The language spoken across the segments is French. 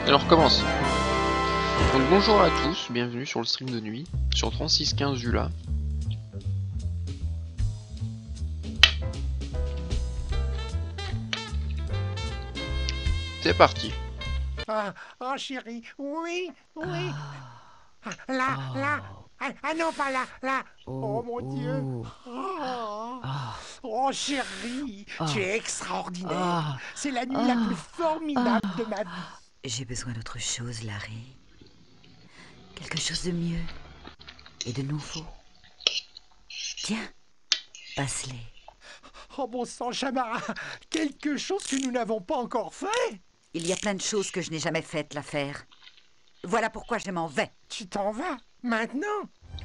Et on recommence. Donc bonjour à tous, bienvenue sur le stream de nuit, sur 3615 Jula. C'est parti. Ah, oh chérie, oui, oui. Ah, Ah, là, là. oh, Ah non, pas là, là. Oh oh, mon Dieu. oh, Oh, ah, oh chérie, tu ah, es extraordinaire. ah, C'est la nuit la plus ah, formidable de ma vie. J'ai besoin d'autre chose, Larry. Quelque chose de mieux et de nouveau. Tiens, passe-les. Oh bon sang, Chamara, quelque chose que nous n'avons pas encore fait. Il y a plein de choses que je n'ai jamais faites, l'affaire. Voilà pourquoi je m'en vais. Tu t'en vas, maintenant.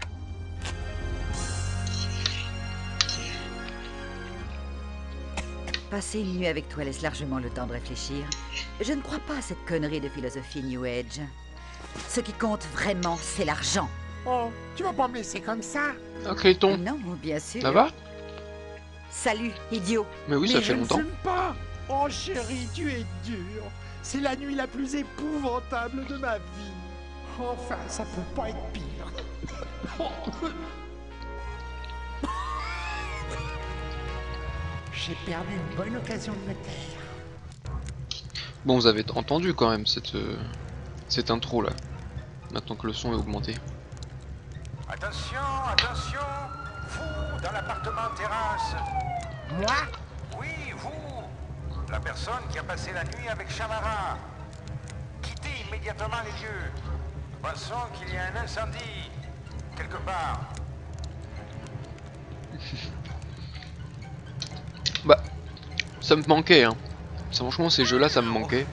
Passer une nuit avec toi laisse largement le temps de réfléchir. Je ne crois pas à cette connerie de philosophie New Age. Ce qui compte vraiment, c'est l'argent. Oh, tu vas pas me laisser comme ça. Un Clayton, Non, bien sûr. ça va? Salut, idiot. Mais oui, Mais ça je fait ne longtemps. fume pas. Oh chérie, tu es dur. C'est la nuit la plus épouvantable de ma vie. Enfin, ça peut pas être pire. J'ai perdu une bonne occasion de me taire. Bon, vous avez entendu quand même cette intro là, maintenant que le son est augmenté. Attention, attention, vous, dans l'appartement terrasse. Moi? Oui, vous, la personne qui a passé la nuit avec Chamara. Quittez immédiatement les lieux. Pensons qu'il y a un incendie, quelque part. Bah, ça me manquait hein. Franchement, ces jeux là, ça me manquait.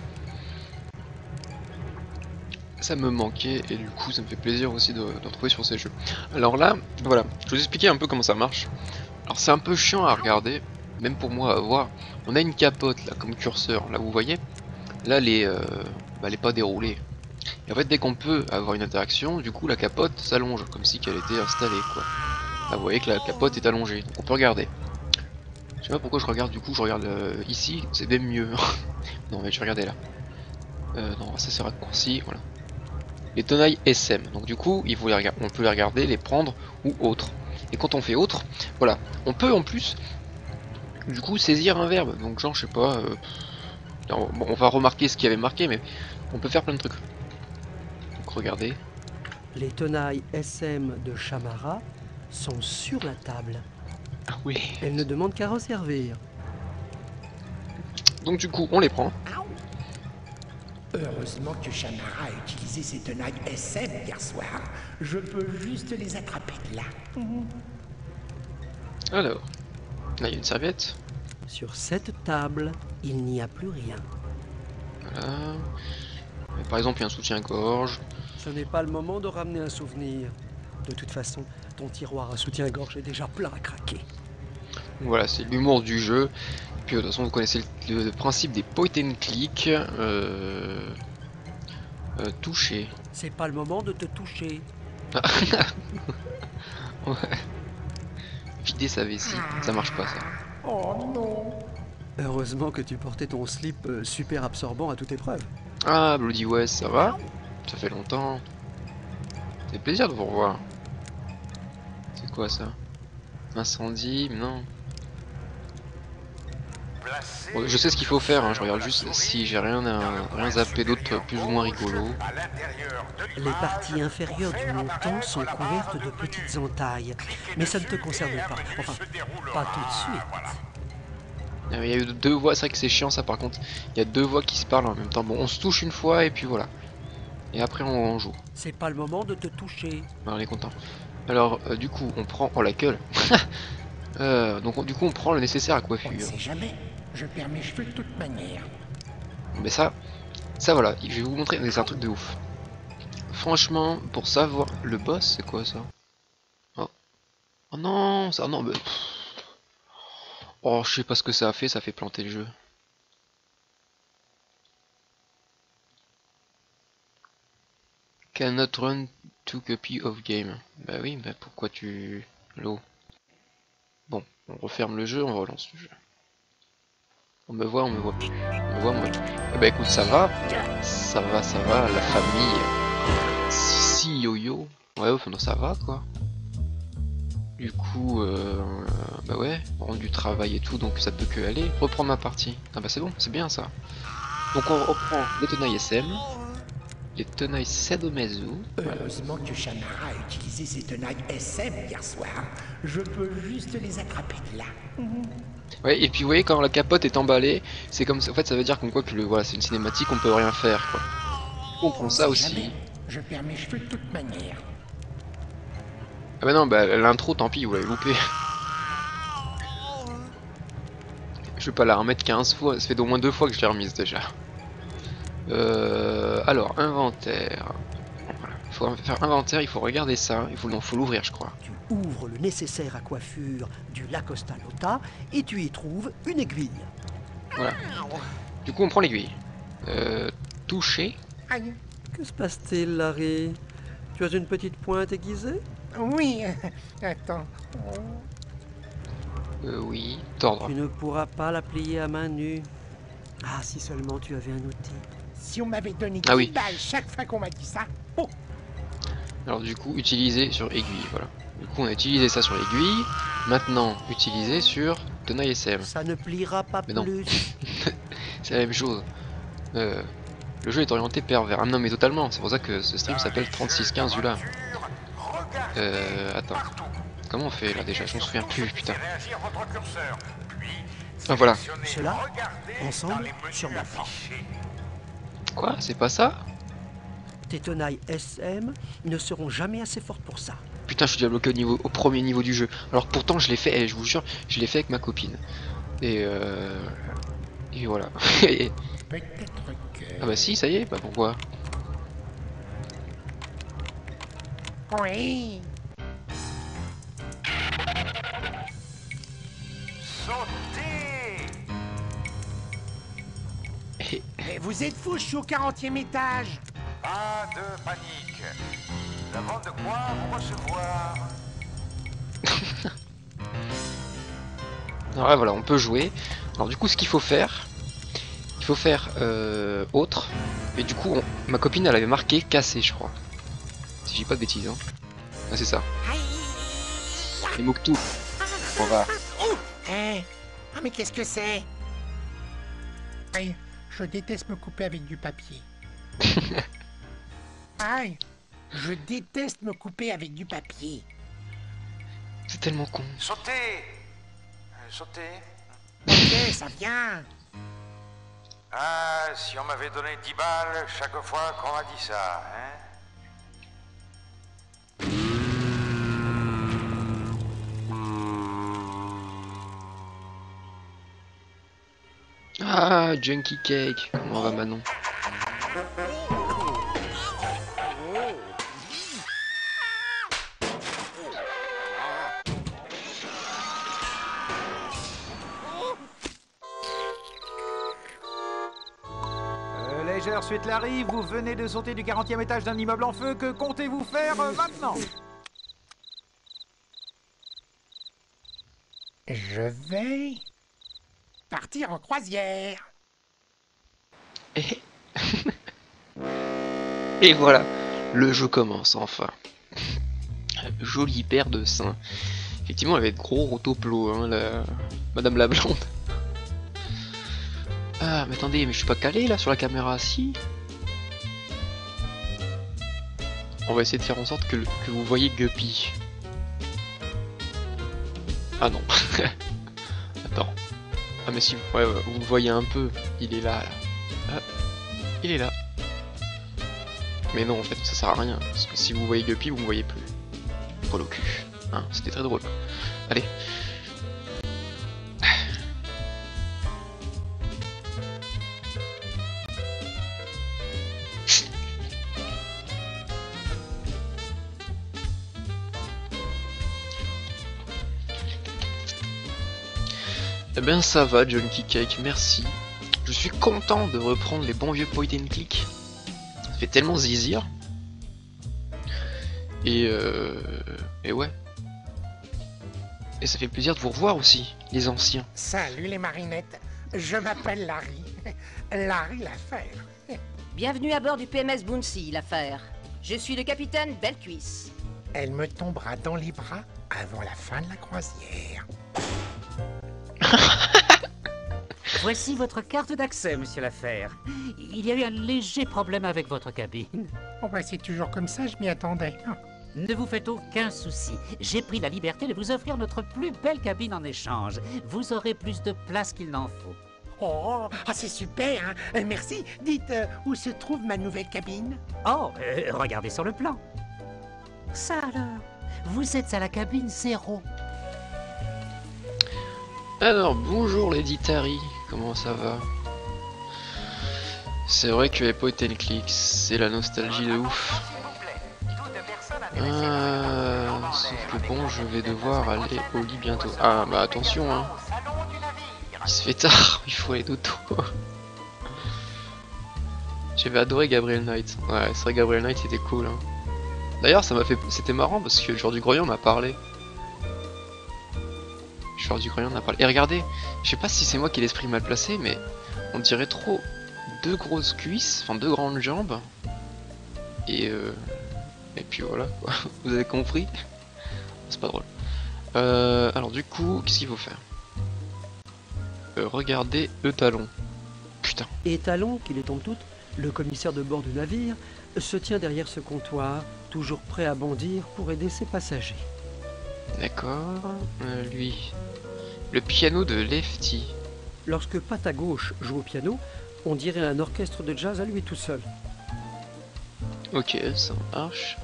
Ça me manquait et du coup, ça me fait plaisir aussi de retrouver sur ces jeux. Alors là, voilà, je vais vous expliquer un peu comment ça marche. Alors c'est un peu chiant à regarder, même pour moi à voir. On a une capote là comme curseur, là vous voyez. Là elle est pas déroulée. Et en fait dès qu'on peut avoir une interaction, du coup la capote s'allonge, comme si qu'elle était installée quoi. Là vous voyez que la capote est allongée, donc on peut regarder. Je sais pas pourquoi je regarde du coup, je regarde ici, c'est même mieux. Non mais je vais regarder là. Non ça c'est raccourci, voilà. Les tenailles SM, donc du coup on peut les regarder, les prendre ou autres. Et quand on fait autre, voilà, on peut en plus du coup saisir un verbe, donc genre je sais pas, bon, on va remarquer ce qu'il y avait marqué, mais on peut faire plein de trucs. Donc regardez. Les tenailles SM de Chamara sont sur la table. Ah oui. Elles ne demandent qu'à resservir. Donc du coup on les prend. Heureusement que Chamara a utilisé ses tenailles SM hier soir. Je peux juste les attraper de là. Alors, là il y a une serviette. Sur cette table, il n'y a plus rien. Voilà. Par exemple il y a un soutien-gorge. Ce n'est pas le moment de ramener un souvenir. De toute façon, ton tiroir à soutien-gorge est déjà plein à craquer. Voilà, c'est l'humour du jeu. Puis de toute façon vous connaissez le principe des point and click. Toucher. C'est pas le moment de te toucher. Ouais. Vider sa vessie, ça marche pas ça. Oh non. Heureusement que tu portais ton slip super absorbant à toute épreuve. Ah, Bloody West, ça va? Ça fait longtemps. C'est plaisir de vous revoir. C'est quoi ça? Incendie? Non. Placez Bon, je sais ce qu'il faut faire, hein, je regarde la juste souris si j'ai rien, dans le rien coin zappé d'autre supérieur plus ou moins gauche, rigolo. à l'intérieur de Les l'image, parties inférieures pour du faire montant apparaître sont la barre couvertes de menu. petites entailles. Cliquez Mais ça ne te dessus concerne et un pas. menu Enfin, se déroulera. pas tout de suite. Voilà. Il y a eu deux voix, c'est vrai que c'est chiant ça par contre. Il y a deux voix qui se parlent en même temps. Bon, on se touche une fois et puis voilà. Et après on joue. C'est pas le moment de te toucher. On est content. Alors du coup on prend... Oh la gueule. Donc du coup on prend le nécessaire à On ne coiffure. sait jamais. Je perds mes cheveux de toute manière. Mais ça voilà, je vais vous montrer, c'est un truc de ouf. Franchement, pour savoir... Le boss c'est quoi ça? Oh. Oh non, ça non, mais... Oh, je sais pas ce que ça a fait planter le jeu. Cannot run to copy of game. Bah oui, bah pourquoi tu... L'eau. Bon, on referme le jeu, on relance le jeu. On me voit, on me voit. On me voit, on me voit. Eh bah écoute, ça va. Ça va, la famille. Si, yo-yo. Ouais, enfin, non, ça va, quoi. Du coup, bah ouais, on rend du travail et tout, donc ça peut que aller. Reprendre ma partie. Ah bah c'est bon, c'est bien ça. Donc on reprend les tenailles SM, les tenailles Sadomaso. Voilà. Heureusement que Shannara a utilisé ses tenailles SM hier soir. Je peux juste les attraper de là. Ouais, et puis vous voyez, quand la capote est emballée, c'est comme ça. En fait, ça veut dire qu'on quoi que voilà, c'est une cinématique, on peut rien faire, quoi. On prend ça aussi. Jamais. Je perds mes cheveux de toute manière. Ah bah non, bah l'intro, tant pis, vous l'avez loupé. Je vais pas la remettre 15 fois, ça fait au moins 2 fois que je l'ai remise déjà. Alors, inventaire. Voilà. Il faut faire inventaire, il faut regarder ça, il faut l'ouvrir, je crois. Tu ouvres le nécessaire à coiffure du Lacosta Lotta et tu y trouves une aiguille. Voilà. Du coup, on prend l'aiguille. Toucher. Aïe. Que se passe-t-il, Larry? Tu as une petite pointe aiguisée? Oui, attends. Oui. Tordre. Tu ne pourras pas la plier à main nue. Ah, si seulement tu avais un outil. Si on m'avait donné 10 Ah oui. balles chaque fois qu'on m'a dit ça. Oh, Alors du coup, utiliser sur aiguille, voilà. Du coup, on a utilisé ça sur l'aiguille. Maintenant, utiliser sur tenaille SM. Ça ne pliera pas Mais non. plus. C'est la même chose. Le jeu est orienté pervers. Ah non, mais totalement. C'est pour ça que ce stream s'appelle 3615 Yula. Attends. Comment on fait là déjà? Je m'en souviens plus, putain. Ah voilà. Cela, ensemble, sur ma part. Quoi? C'est pas ça? Tes tenailles SM ne seront jamais assez fortes pour ça. Putain, je suis déjà bloqué au premier niveau du jeu. Alors pourtant, je l'ai fait, je vous jure, je l'ai fait avec ma copine. Et voilà. peut-être que... Ah bah si, ça y est, bah pourquoi? Oui. Sautez! Mais vous êtes fous, je suis au 40e étage. Pas de panique. Nous avons de quoi vous recevoir. Alors là, voilà, on peut jouer. Alors du coup, ce qu'il faut faire, autre. Et du coup, ma copine, elle avait marqué cassé, je crois. Si j'ai pas de bêtises, hein. Ah, c'est ça. Les Moktou. On va. Hein? Ah, mais qu'est-ce que c'est? Aïe, je déteste me couper avec du papier. Aïe, je déteste me couper avec du papier. C'est tellement con. Sautez! Sautez! Ok, ça vient. Ah, si on m'avait donné 10 balles chaque fois qu'on m'a dit ça, hein? Ah, Junkie Cake. Comment va Manon? Légère suite Larry, vous venez de sauter du 40e étage d'un immeuble en feu, que comptez-vous faire maintenant? Je vais partir en croisière. Et voilà, le jeu commence enfin. Jolie paire de seins. Effectivement, elle avait de gros rotoplos, hein, Madame la blonde. Ah, mais attendez, mais je suis pas calé là sur la caméra, si. On va essayer de faire en sorte que vous voyez Guppy. Ah non. Attends. Ah mais si, ouais, vous le voyez un peu, il est là. Ah, il est là. Mais non, en fait, ça sert à rien, parce que si vous voyez Guppy, vous me voyez plus. Drôle au cul. Hein, c'était très drôle. Allez. Eh ben ça va, Junkie Cake, merci. Je suis content de reprendre les bons vieux point and click. Ça fait tellement zizir. Et ouais. Et ça fait plaisir de vous revoir aussi, les anciens. Salut les marinettes. Je m'appelle Larry. Larry l'affaire. Bienvenue à bord du PMS Bouncy, l'affaire. Je suis le capitaine Bellecuisse. Elle me tombera dans les bras avant la fin de la croisière. Voici votre carte d'accès, monsieur l'affaire. Il y a eu un léger problème avec votre cabine. Oh bah c'est toujours comme ça, je m'y attendais. Ne vous faites aucun souci. J'ai pris la liberté de vous offrir notre plus belle cabine en échange. Vous aurez plus de place qu'il n'en faut. Oh, c'est super, hein. Merci. Dites, où se trouve ma nouvelle cabine? Oh, regardez sur le plan. Ça alors, vous êtes à la cabine 0. Alors, bonjour Lady Tari, comment ça va? C'est vrai que Point and Click, c'est la nostalgie de ouf. Sauf que bon, je vais devoir aller au lit bientôt. Ah bah attention, hein. Il se fait tard, il faut aller dodo. J'avais adoré Gabriel Knight. Ouais, c'est vrai, Gabriel Knight c'était cool. Hein. D'ailleurs, ça m'a fait, c'était marrant parce que le joueur du grognon m'a parlé. Le joueur du grognon m'a parlé. Et regardez, je sais pas si c'est moi qui ai l'esprit mal placé, mais on dirait trop deux grosses cuisses, enfin deux grandes jambes. Et puis voilà, quoi. Vous avez compris? C'est pas drôle. Alors du coup, qu'est-ce qu'il faut faire? Regardez le talon. Putain. Et Talon, qui les tombe toutes, le commissaire de bord du navire, se tient derrière ce comptoir, toujours prêt à bondir pour aider ses passagers. D'accord. Lui. Le piano de Lefty. Lorsque Pat à gauche joue au piano, on dirait un orchestre de jazz à lui tout seul. Ok, ça marche.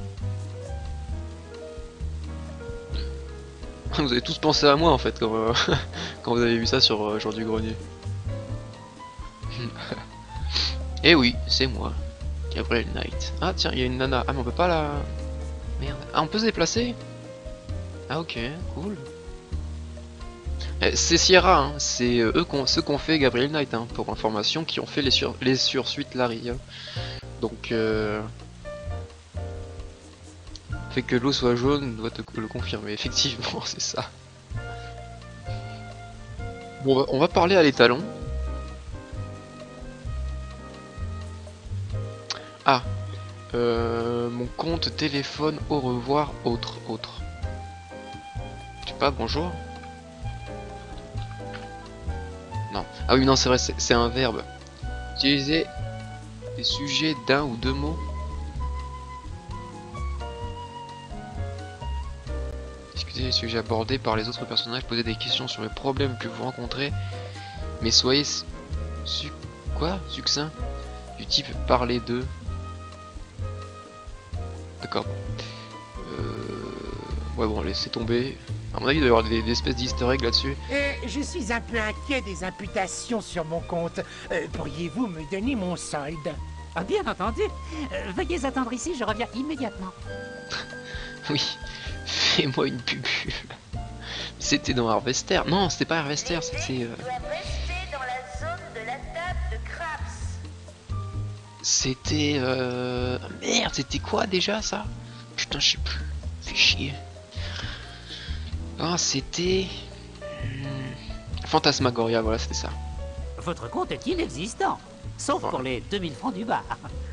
Vous avez tous pensé à moi en fait quand, quand vous avez vu ça sur Jour du Grenier. Et oui, c'est moi, Gabriel Knight. Ah tiens, il y a une nana. Ah mais on peut pas la... Merde. Ah on peut se déplacer? Ah ok, cool. C'est Sierra, hein. C'est ceux qu'on fait Gabriel Knight, hein, pour information, qui ont fait les sursuites Larry. Hein. Donc fait que l'eau soit jaune doit te le confirmer, effectivement c'est ça. Bon on va parler à l'étalon. Ah mon compte téléphone au revoir autre. Je sais pas, bonjour. Non. Ah oui non c'est vrai, c'est un verbe. Utiliser des sujets d'un ou deux mots. Discuter des sujets abordés par les autres personnages, poser des questions sur les problèmes que vous rencontrez, mais soyez succinct, du type parler d'eux. D'accord. Ouais bon, laissez tomber. À mon avis il doit y avoir des espèces d'easter eggs là-dessus. Je suis un peu inquiet des imputations sur mon compte. Pourriez-vous me donner mon solde? Ah, bien entendu. Veuillez attendre ici, je reviens immédiatement. Oui, fais-moi une pubule. C'était dans Harvester. Non, c'était pas Harvester, c'était... Rester dans la zone de la table de Craps. C'était... Merde, c'était quoi déjà ça? Putain, je sais plus. Fais chier. Ah, c'était... Phantasmagoria, voilà, c'était ça. Votre compte est inexistant, sauf pour les 2000 francs du bar.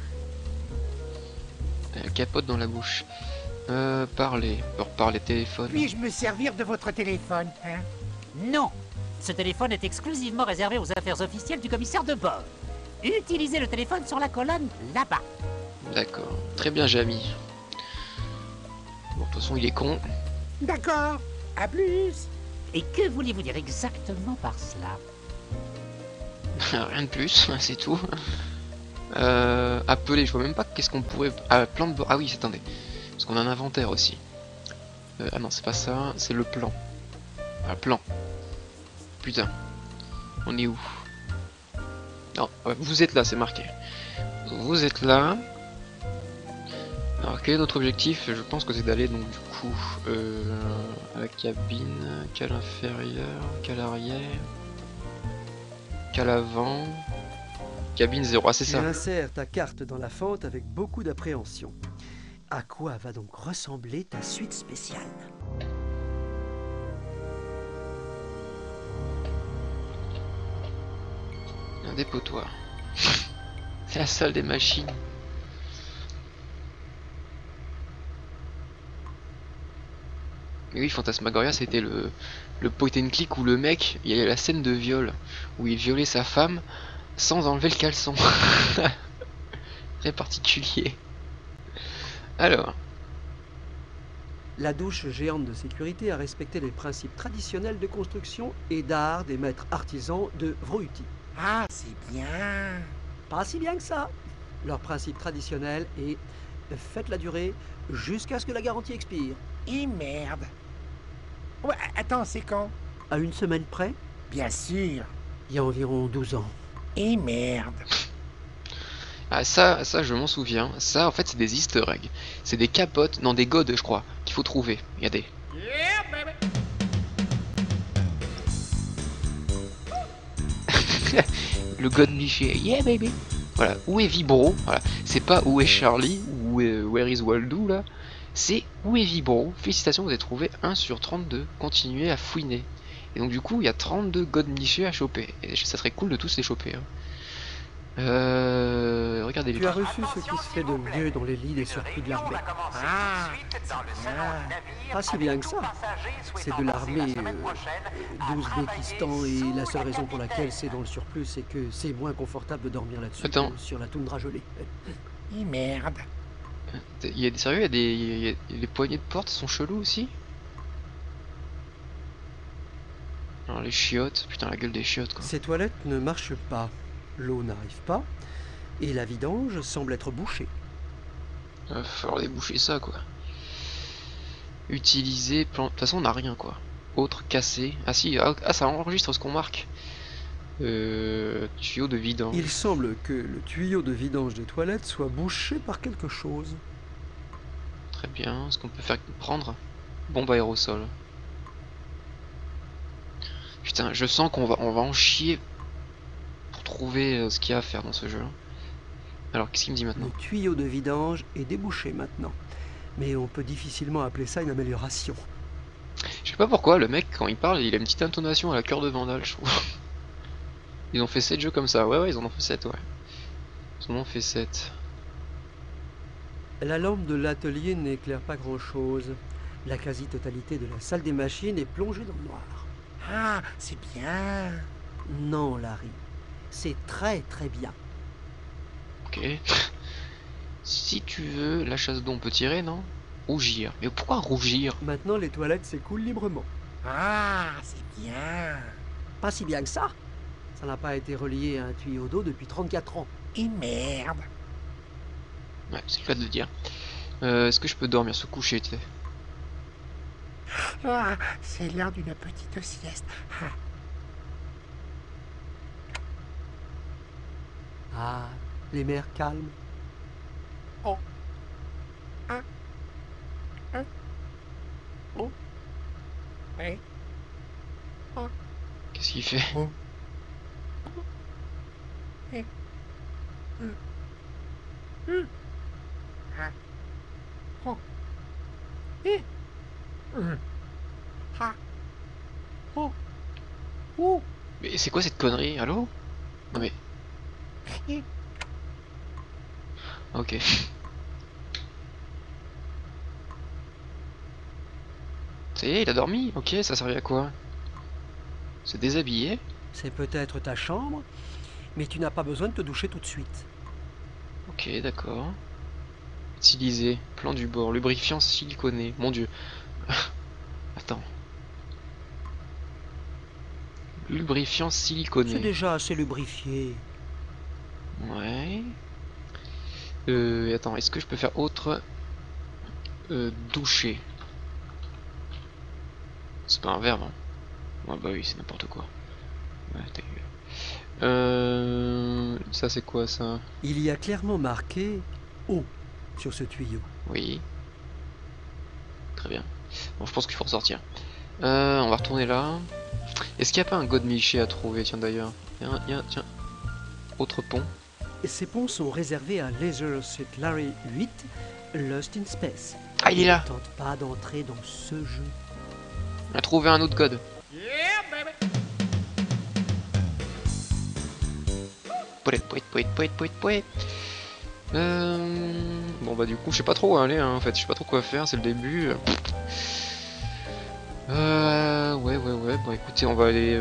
Capote dans la bouche. Parler. Parler téléphone. Puis-je me servir de votre téléphone, hein? Non, ce téléphone est exclusivement réservé aux affaires officielles du commissaire de bord. Utilisez le téléphone sur la colonne là-bas. D'accord. Très bien, j'ai mis. Bon, de toute façon, il est con. D'accord, à plus. Et que voulez-vous dire exactement par cela? Rien de plus, c'est tout. Appeler, je vois même pas qu'est-ce qu'on pourrait... Ah, plan de bord. Ah oui, attendez. Parce qu'on a un inventaire aussi. Ah non, c'est pas ça, c'est le plan. Ah, plan. Putain. On est où? Non, vous êtes là, c'est marqué. Vous êtes là. Alors, quel est notre objectif? Je pense que c'est d'aller donc du coup à la cabine, qu'à l'inférieur, qu'à l'arrière, qu'à l'avant. Cabine 0, ah c'est Tu ça. insères ta carte dans la fente avec beaucoup d'appréhension. À quoi va donc ressembler ta suite spéciale? dépotoir. C'est la salle des machines. Mais oui, Phantasmagoria, c'était le point and click où le mec, il y a la scène de viol, où il violait sa femme sans enlever le caleçon. Très particulier. Alors, La douche géante de sécurité a respecté les principes traditionnels de construction et d'art des maîtres artisans de Vrouuti. Ah, c'est bien. Pas si bien que ça. Leur principe traditionnel est faites-la durer jusqu'à ce que la garantie expire. Et merde. Ouais, attends, c'est quand? À une semaine près, Bien sûr. il y a environ 12 ans. Et merde. ah, ça je m'en souviens. Ça, en fait, c'est des easter eggs. C'est des capotes, non, des godes, je crois, qu'il faut trouver. Regardez. Le god Miché, yeah baby. Voilà, où est Vibro? Voilà, c'est pas où est Charlie ou où est Where is Waldo là. C'est où est Vibro? Félicitations, vous avez trouvé 1 sur 32. Continuez à fouiner. Et donc du coup, il y a 32 god Miché à choper. Et ça serait cool de tous les choper. Hein. Regardez les Tu as trucs. reçu ce qui se fait de mieux dans les lits des surplus de l'armée. Ah, Pas si bien que ça. C'est de l'armée d'Ouzbékistan et la seule raison pour laquelle c'est dans le surplus, c'est que c'est moins confortable de dormir là-dessus Attends. que sur la toundra gelée. et merde. Il y a des sérieux, les poignées de porte sont chelous aussi. Alors les chiottes, putain la gueule des chiottes quoi. Ces toilettes ne marchent pas, l'eau n'arrive pas, et la vidange semble être bouchée. Va falloir déboucher ça quoi. Utiliser, plan... de toute façon on n'a rien quoi. Autre cassé. Ah si, ah ça enregistre ce qu'on marque. Tuyau de vidange. Il semble que le tuyau de vidange des toilettes soit bouché par quelque chose. Très bien, est-ce qu'on peut faire prendre bombe aérosol. Putain, je sens qu'on va en chier pour trouver ce qu'il y a à faire dans ce jeu. Alors, qu'est-ce qu'il me dit maintenant? Le tuyau de vidange est débouché maintenant. Mais on peut difficilement appeler ça une amélioration. Je sais pas pourquoi, le mec, quand il parle, il a une petite intonation à la Cœur de Vandal, je trouve. Ils ont fait 7 jeux comme ça. Ouais, ils en ont fait 7, ouais. Ils en ont fait 7. La lampe de l'atelier n'éclaire pas grand-chose. La quasi-totalité de la salle des machines est plongée dans le noir. Ah, c'est bien. Non, Larry. C'est très très bien. Ok. Si tu veux, la chasse d'eau, on peut tirer, non? Rougir. Mais pourquoi rougir? Maintenant, les toilettes s'écoulent librement. Ah, c'est bien. Pas si bien que ça. Ça n'a pas été relié à un tuyau d'eau depuis 34 ans. Et merde. Ouais, c'est le cas de le dire. Est-ce que je peux dormir, se coucher, tu sais? Ah, c'est l'heure d'une petite sieste. Ah, Ah, les mers calmes. oh. Ah. Ah. Oh. Ouais. Qu'est-ce qu'il fait? Oh. Eh. Ah. Oh. Eh. Ah. Oh. Oh. Mais c'est quoi cette connerie? Allô? Non mais... Eh. Ok. Ça y est, il a dormi? Ok, ça servait à quoi? Se déshabiller? C'est peut-être ta chambre, mais tu n'as pas besoin de te doucher tout de suite. Ok, d'accord. Utiliser. Plan du bord. Lubrifiant siliconé. Mon dieu. Attends. Lubrifiant C'est siliconé. déjà assez lubrifié. Ouais. Attends, est-ce que je peux faire autre? Doucher. C'est pas un verbe, hein. Ouais, bah oui, c'est n'importe quoi. Ouais, ta gueule. Ça c'est quoi ça? Il y a clairement marqué eau sur ce tuyau. Oui. Très bien. Bon, je pense qu'il faut ressortir. On va retourner là. Est-ce qu'il n'y a pas un God Miché à trouver? Tiens d'ailleurs. Tiens. Autre pont. Ces ponts sont réservés à Leisure Suit Larry 8, Lost in Space. Ah, il est là. Ne tente pas d'entrer dans ce jeu. On a trouvé un autre God. Pouet. Bon bah du coup je sais pas trop aller hein, en fait, je sais pas trop quoi faire, c'est le début. Ouais, bon écoutez on va aller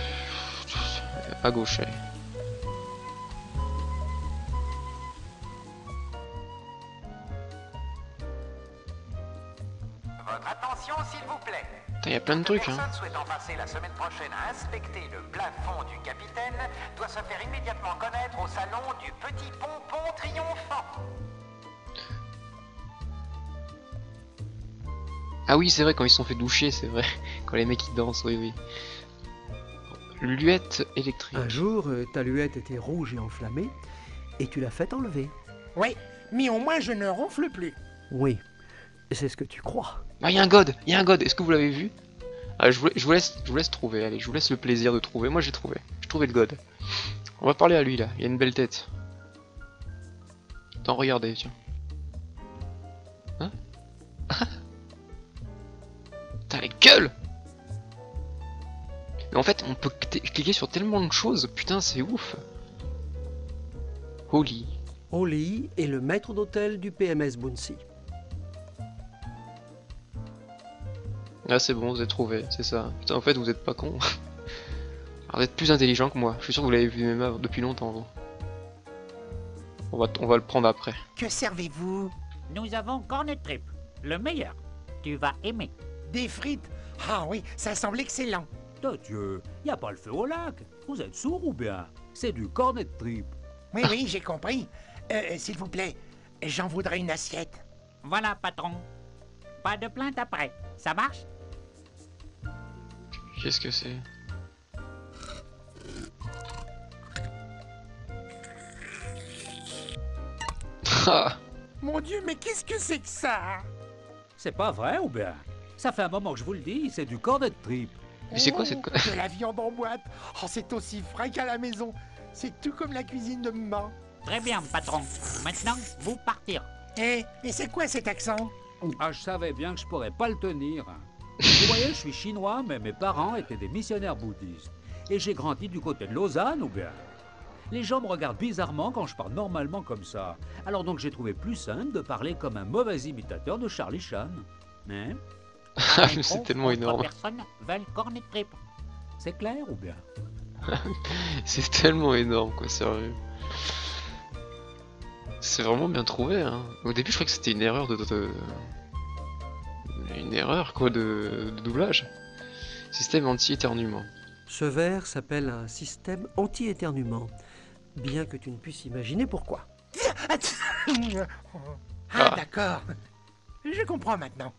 à gauche, allez. Votre attention, s'il vous plaît. Il y a plein de trucs Toute hein. personne souhaitant passer la semaine prochaine à inspecter le plafond du capitaine doit se faire immédiatement connaître au salon du Petit Pompon Triomphant. Ah oui c'est vrai quand ils se sont fait doucher, c'est vrai. Quand les mecs ils dansent, oui. Luette électrique. Un jour, ta luette était rouge et enflammée, et tu l'as fait enlever. Oui, mais au moins je ne ronfle plus. Oui, c'est ce que tu crois. Ah, il y a un god, est-ce que vous l'avez vu? Ah, je vous laisse trouver, allez, je vous laisse le plaisir de trouver. Moi j'ai trouvé le god. On va parler à lui là, il a une belle tête. Attends, regardez, tiens. Hein? Putain, la gueule! Mais en fait, on peut cliquer sur tellement de choses, putain, c'est ouf! Holy. Holly est le maître d'hôtel du PMS Bouncy. Ah c'est bon, vous avez trouvé, c'est ça. Putain, en fait, vous êtes pas con. Alors, vous êtes plus intelligent que moi. Je suis sûr que vous l'avez vu même depuis longtemps, vous. On va le prendre après. Que servez-vous? Nous avons Cornet Trip, le meilleur. Tu vas aimer. Des frites? Ah oui, ça semble excellent. Dieu, y a pas le feu au lac. Vous êtes sourd ou bien? C'est du Cornet Trip. Oui, j'ai compris. S'il vous plaît, j'en voudrais une assiette. Voilà, patron. Pas de plainte après. Ça marche? Qu'est-ce que c'est? Ah! Mon Dieu, mais qu'est-ce que c'est que ça? C'est pas vrai ou bien? Ça fait un moment que je vous le dis, c'est du Cornet Trip. Mais c'est quoi cette... De la viande en boîte. Oh, c'est aussi frais qu'à la maison. C'est tout comme la cuisine de maman. Très bien, patron. Maintenant, vous partir. Mais c'est quoi cet accent? Ah, je savais bien que je pourrais pas le tenir. Vous voyez, je suis chinois, mais mes parents étaient des missionnaires bouddhistes. Et j'ai grandi du côté de Lausanne ou bien? Les gens me regardent bizarrement quand je parle normalement comme ça. Alors donc j'ai trouvé plus simple de parler comme un mauvais imitateur de Charlie Chan. Hein? Ah, mais c'est tellement énorme. Personne veulent Cornet Trip. C'est clair ou bien? C'est tellement énorme, quoi, sérieux. C'est vraiment bien trouvé, hein. Au début, je croyais que c'était une erreur une erreur, quoi, de doublage. Système anti-éternuement. Ce verre s'appelle un système anti-éternuement, bien que tu ne puisses imaginer pourquoi. Ah, d'accord. Je comprends maintenant.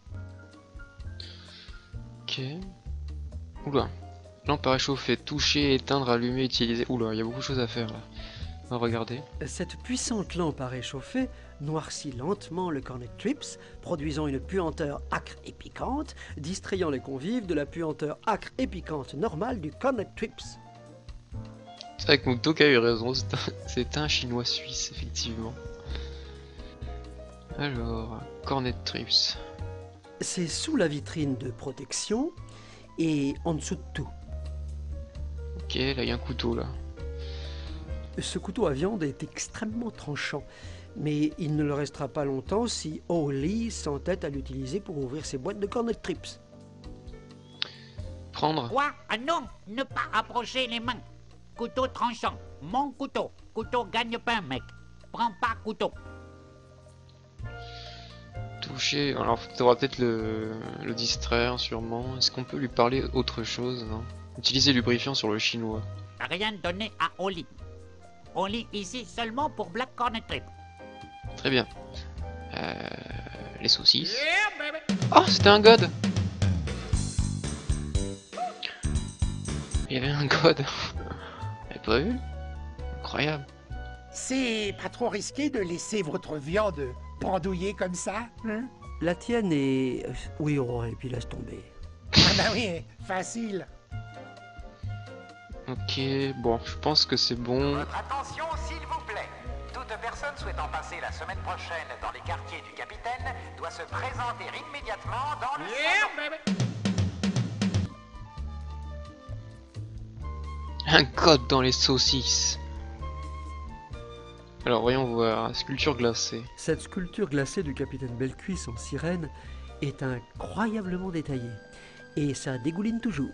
Ok. Oula. Lampe à réchauffer, toucher, éteindre, allumer, utiliser. Oula, il y a beaucoup de choses à faire là. On va regarder. Cette puissante lampe à réchauffer noircit lentement le Cornet Trips, produisant une puanteur âcre et piquante, distrayant les convives de la puanteur âcre et piquante normale du Cornet Trips. C'est vrai que Muktok a eu raison, c'est un chinois suisse, effectivement. Alors, Cornet Trips. C'est sous la vitrine de protection et en dessous de tout. Ok, là il y a un couteau là. Ce couteau à viande est extrêmement tranchant, mais il ne le restera pas longtemps si Holly s'entête à l'utiliser pour ouvrir ses boîtes de Cornet Trips. Prendre. Quoi? Ah non, ne pas approcher les mains. Couteau tranchant, mon couteau. Couteau gagne-pain, mec. Prends pas couteau. Toucher. Alors, faudra peut-être le distraire, sûrement. Est-ce qu'on peut lui parler autre chose, non? Utiliser lubrifiant sur le chinois. Rien donné à Oli. Oli ici seulement pour Black Cornet Trip. Très bien. Les saucisses. Oh, c'était un god! Il y avait un god. J'avais pas vu? Incroyable. C'est pas trop risqué de laisser votre viande pendouiller comme ça, hein? La tienne est... Oui, oh, et puis laisse tomber. Ah bah oui, facile. Ok, bon, je pense que c'est bon. Votre attention, s'il vous plaît. Toute personne souhaitant passer la semaine prochaine dans les quartiers du capitaine doit se présenter immédiatement dans le salon. Un code dans les saucisses. Alors voyons voir, sculpture glacée. Cette sculpture glacée du capitaine Bellecuisse en sirène est incroyablement détaillée. Et ça dégouline toujours.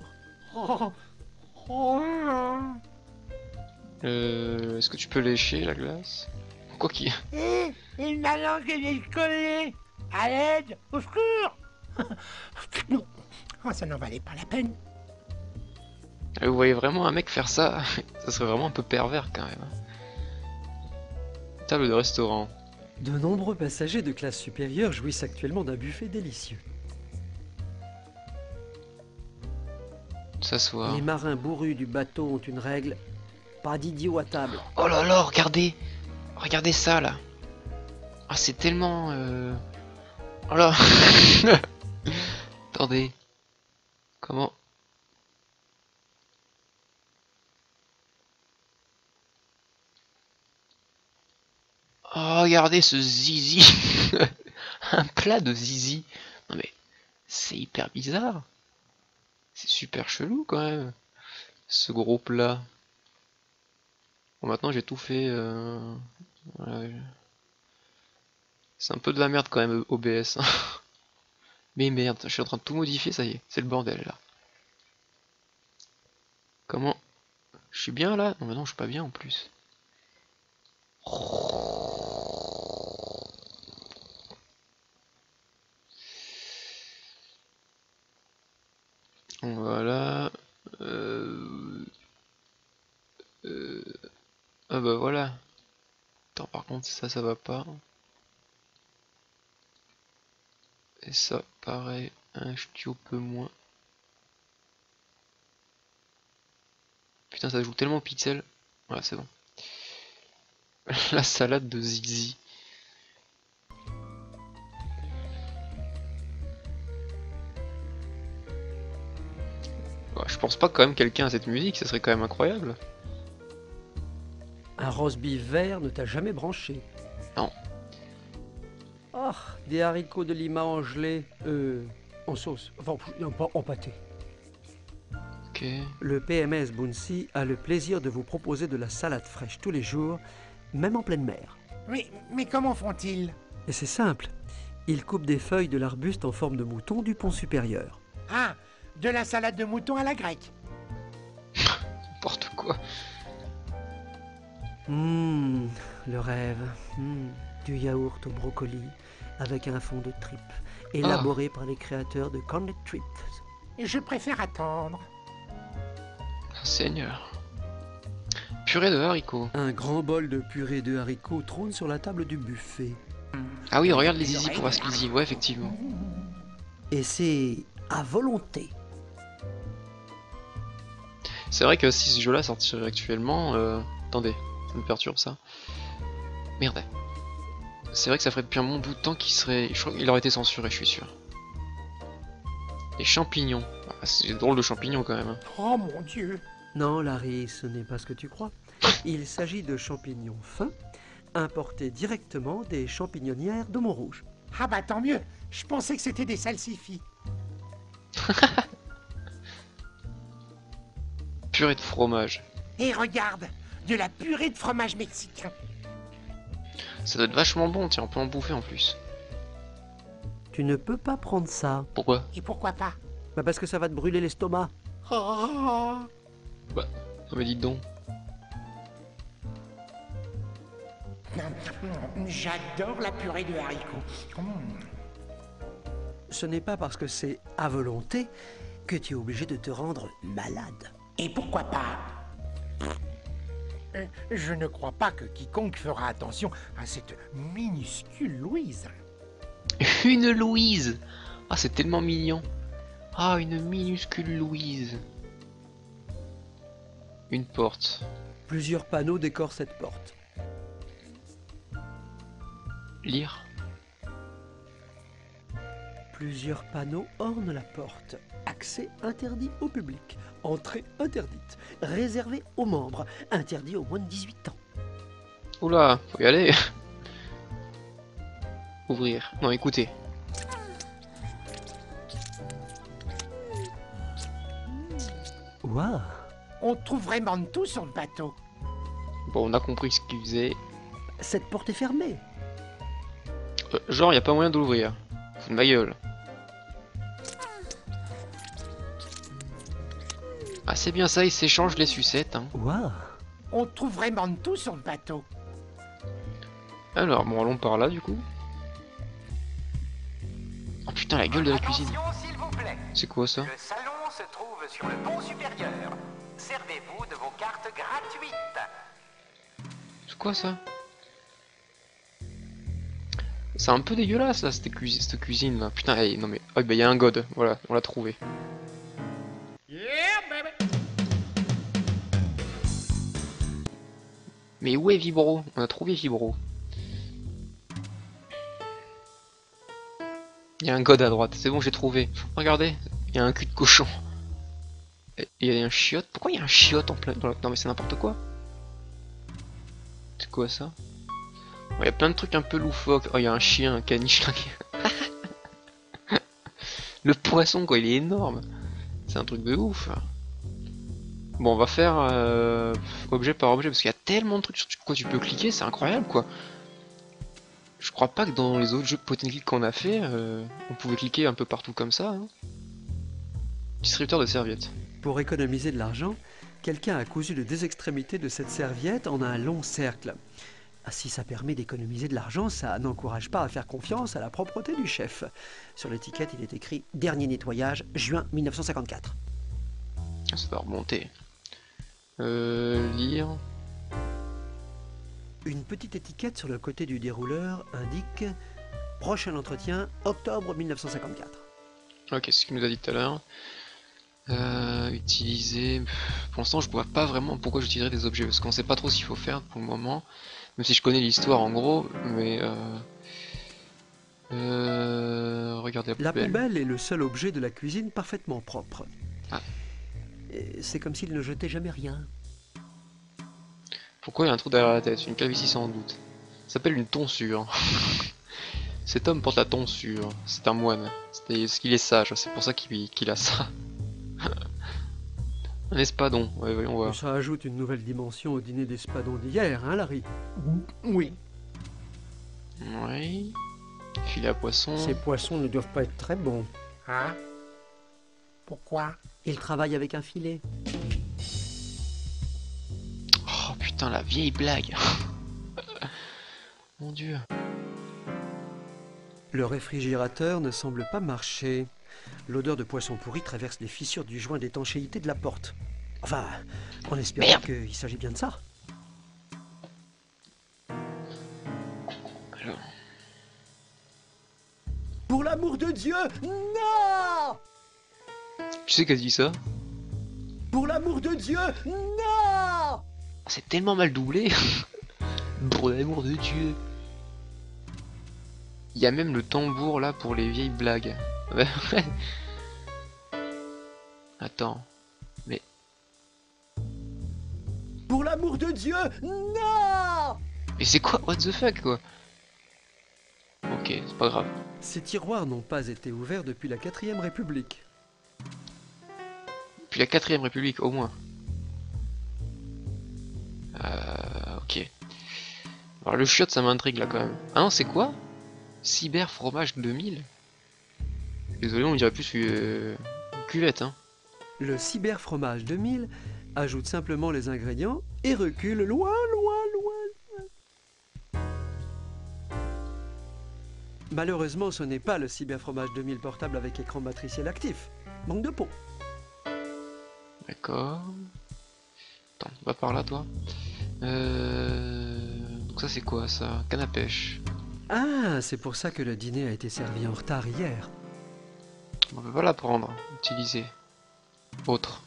Est-ce que tu peux lécher la glace? Quoi qu'il... Il m'a langue est collée. À l'aide, au secours. Non, oh, ça n'en valait pas la peine. Vous voyez vraiment un mec faire ça? Ça serait vraiment un peu pervers quand même. Table de restaurant. De nombreux passagers de classe supérieure jouissent actuellement d'un buffet délicieux. S'asseoir. Les marins bourrus du bateau ont une règle, pas d'idiot à table. Oh là là, regardez! Regardez ça là! Ah, c'est tellement... Oh là! Attendez. Comment? Oh, regardez ce zizi! Un plat de zizi! Non mais, c'est hyper bizarre! C'est super chelou quand même, ce gros plat. Bon, maintenant j'ai tout fait. Voilà. C'est un peu de la merde quand même, OBS. Mais merde, je suis en train de tout modifier, ça y est, c'est le bordel là. Comment? Je suis bien là? Non, mais non, je suis pas bien en plus. Voilà. Ah bah voilà. Attends, par contre, ça va pas. Et ça, pareil, un ch'ti peu moins. Putain, ça joue tellement pixel. Voilà, c'est bon. La salade de Zizi. Ouais, je pense pas que quand même quelqu'un a cette musique, ça serait quand même incroyable. Un roast-beef vert ne t'a jamais branché? Non. Ah, des haricots de Lima en gelée, en sauce, enfin, non, pas en pâté. Ok. Le PMS Bouncy a le plaisir de vous proposer de la salade fraîche tous les jours, même en pleine mer. Mais comment font-ils? Et c'est simple, ils coupent des feuilles de l'arbuste en forme de mouton du pont supérieur. Ah, de la salade de mouton à la grecque. N'importe quoi. Le rêve. Du yaourt au brocoli, avec un fond de tripes, élaboré par les créateurs de Cornet Trips. Je préfère attendre. Seigneur. Purée de haricots. Un grand bol de purée de haricots trône sur la table du buffet. Ah oui, regarde les zizi pour voir ce qu'ils disent. Ouais, effectivement. Et c'est à volonté. C'est vrai que si ce jeu-là sortirait actuellement... Attendez, ça me perturbe ça. Merde. C'est vrai que ça ferait depuis un bon bout de temps qu'il serait... Je crois qu'il aurait été censuré, je suis sûr. Les champignons. Ah, c'est drôle de champignons quand même. Oh mon Dieu. Non, Larry, ce n'est pas ce que tu crois. Il s'agit de champignons fins, importés directement des champignonnières de Montrouge. Ah bah tant mieux. Je pensais que c'était des salsifis. Purée de fromage. Et regarde, de la purée de fromage mexicain. Ça doit être vachement bon, tiens, on peut en bouffer en plus. Tu ne peux pas prendre ça. Pourquoi? Et pourquoi pas? Bah parce que ça va te brûler l'estomac. Oh. Bah, non mais dites donc. J'adore la purée de haricots. Ce n'est pas parce que c'est à volonté que tu es obligé de te rendre malade. Et pourquoi pas? Je ne crois pas que quiconque fera attention à cette minuscule Louise. Une Louise! Ah, c'est tellement mignon. Ah, une minuscule Louise. Une porte. Plusieurs panneaux décorent cette porte. Lire. Plusieurs panneaux ornent la porte. Accès interdit au public. Entrée interdite. Réservé aux membres. Interdit aux moins de 18 ans. Oula, faut y aller. Ouvrir. Non, écoutez. Waouh. On trouve vraiment de tout sur le bateau. Bon, on a compris ce qu'il faisait. Cette porte est fermée. Genre, y a pas moyen de l'ouvrir. Fous de ma gueule. Ah, c'est bien ça, ils s'échangent les sucettes. Hein. Waouh. On trouve vraiment de tout sur le bateau. Alors, bon, allons par là du coup. Oh putain, la gueule de la cuisine. Attention, s'il vous plaît. C'est quoi ça? Le salon se trouve sur le pont supérieur. Servez-vous de vos cartes gratuites. C'est quoi ça? C'est un peu dégueulasse là, cette cuisine là. Putain, hey, non mais. Oh, bah y a un god, voilà, on l'a trouvé. Mais où est Vibro? On a trouvé Vibro. Il y a un god à droite, c'est bon, j'ai trouvé. Regardez, il y a un cul de cochon. Et il y a un chiotte. Pourquoi il y a un chiotte en plein... Non mais c'est n'importe quoi. C'est quoi ça? Il y a plein de trucs un peu loufoques. Oh, il y a un chien, un caniche là. Le poisson quoi, il est énorme. C'est un truc de ouf. Bon, on va faire objet par objet parce qu'il y a tellement de trucs sur quoi tu peux cliquer, c'est incroyable quoi. Je crois pas que dans les autres jeux point and click qu'on a fait, on pouvait cliquer un peu partout comme ça. Hein. Distributeur de serviettes. Pour économiser de l'argent, quelqu'un a cousu les deux extrémités de cette serviette en un long cercle. Ah, si ça permet d'économiser de l'argent, ça n'encourage pas à faire confiance à la propreté du chef. Sur l'étiquette, il est écrit « Dernier nettoyage, juin 1954 ». Ça va remonter. Lire. Une petite étiquette sur le côté du dérouleur indique « Prochain entretien, octobre 1954 ». Ok, c'est ce qu'il nous a dit tout à l'heure. Utiliser... Pour l'instant, je vois pas vraiment pourquoi j'utiliserais des objets, parce qu'on sait pas trop ce qu'il faut faire pour le moment. Même si je connais l'histoire en gros, mais... Regardez la poubelle est le seul objet de la cuisine parfaitement propre. Ah. C'est comme s'il ne jetait jamais rien. Pourquoi il y a un trou derrière la tête? Une calvitie sans doute. Ça s'appelle une tonsure. Cet homme porte la tonsure. C'est un moine. Parce qu'il est sage, c'est pour ça qu'il a ça. Un espadon, ouais, voyons voir. Ça ajoute une nouvelle dimension au dîner d'espadon d'hier, hein Larry? Oui. Oui. Filet à poisson. Ces poissons ne doivent pas être très bons. Hein? Pourquoi? Ils travaillent avec un filet. Oh putain, la vieille blague. Mon dieu. Le réfrigérateur ne semble pas marcher. L'odeur de poisson pourri traverse les fissures du joint d'étanchéité de la porte. Enfin, on espère qu'il s'agit bien de ça. Alors. Pour l'amour de Dieu, non! Tu sais qu'elle dit ça? Pour l'amour de Dieu, non! C'est tellement mal doublé. Pour l'amour de Dieu. Il y a même le tambour là pour les vieilles blagues. Attends. Mais... Pour l'amour de Dieu, non! Mais c'est quoi? What the fuck quoi? Ok, c'est pas grave. Ces tiroirs n'ont pas été ouverts depuis la 4ème République. Puis la 4ème République au moins. Ok. Alors le chiotte ça m'intrigue là quand même. Ah non c'est quoi? Cyber fromage 2000. Désolé on dirait plus une cuvette hein. Le cyber fromage 2000 ajoute simplement les ingrédients et recule loin, loin, loin, loin. Malheureusement ce n'est pas le cyber fromage 2000 portable avec écran matriciel actif. Manque de peau. D'accord. Attends, va par là toi. Donc ça c'est quoi ça? Canne à pêche. Ah, c'est pour ça que le dîner a été servi en retard hier. On peut pas la prendre. Utiliser. Autre.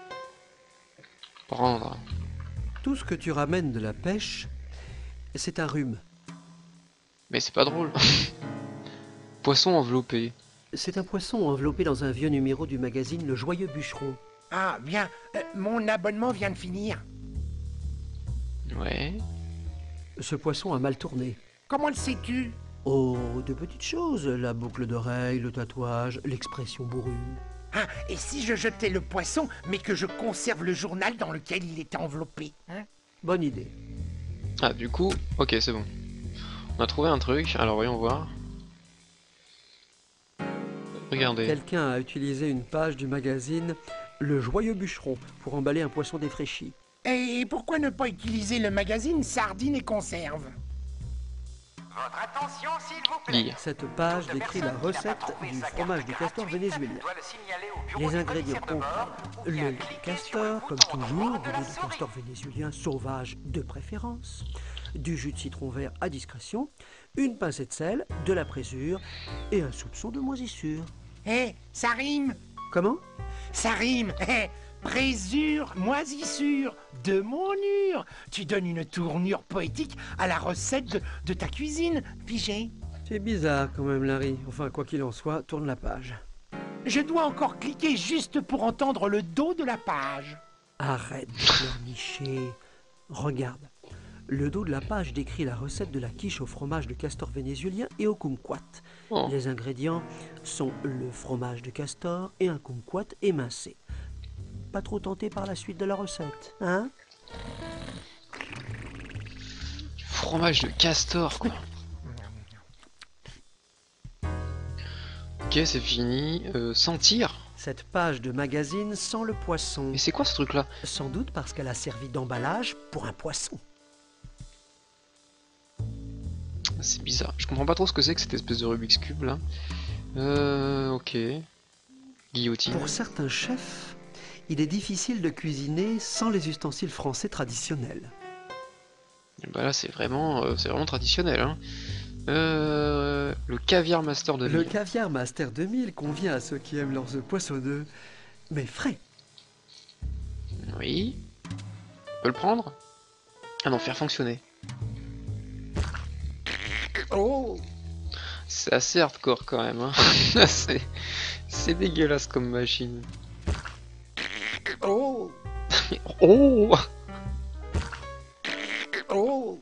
Prendre. Tout ce que tu ramènes de la pêche, c'est un rhume. Mais c'est pas drôle. Poisson enveloppé. C'est un poisson enveloppé dans un vieux numéro du magazine Le Joyeux Bûcheron. Ah, bien. Mon abonnement vient de finir. Ouais. Ce poisson a mal tourné. Comment le sais-tu? Oh, de petites choses. La boucle d'oreille, le tatouage, l'expression bourrue. Ah, et si je jetais le poisson, mais que je conserve le journal dans lequel il était enveloppé, hein? Bonne idée. Ah, du coup, ok, c'est bon. On a trouvé un truc, alors voyons voir. Regardez. Quelqu'un a utilisé une page du magazine Le Joyeux Bûcheron pour emballer un poisson défraîchi. Et pourquoi ne pas utiliser le magazine Sardines et Conserves? Votre attention, s'il vous plaît. Lire. Cette page décrit la recette du fromage de castor vénézuélien. Les ingrédients comprennent le lait de castor, comme toujours, du lait de castor vénézuélien sauvage de préférence, du jus de citron vert à discrétion, une pincée de sel, de la présure et un soupçon de moisissure. Eh, ça rime. Comment? Ça rime. Eh, présure, moisissure, de mon ur. Tu donnes une tournure poétique à la recette de ta cuisine, pigé. C'est bizarre quand même, Larry. Enfin, quoi qu'il en soit, tourne la page. Je dois encore cliquer juste pour entendre le dos de la page. Arrête de pleurnicher. Regarde. Le dos de la page décrit la recette de la quiche au fromage de castor vénézuélien et au kumquat. Oh. Les ingrédients sont le fromage de castor et un kumquat émincé. Pas trop tenté par la suite de la recette, hein? Fromage de castor, quoi. Ok, c'est fini. Sentir. Cette page de magazine sent le poisson. Mais c'est quoi ce truc-là? Sans doute parce qu'elle a servi d'emballage pour un poisson. C'est bizarre. Je comprends pas trop ce que c'est que cette espèce de Rubik's Cube là. Ok. Guillotine. Pour certains chefs, il est difficile de cuisiner sans les ustensiles français traditionnels. Bah là c'est vraiment traditionnel. Hein. Le caviar Master 2000. Le caviar Master 2000 convient à ceux qui aiment leurs œufs poissonneux, mais frais. Oui. On peut le prendre? Ah non, faire fonctionner. Oh! C'est assez hardcore quand même. Hein. c'est dégueulasse comme machine. Oh! Oh! Oh!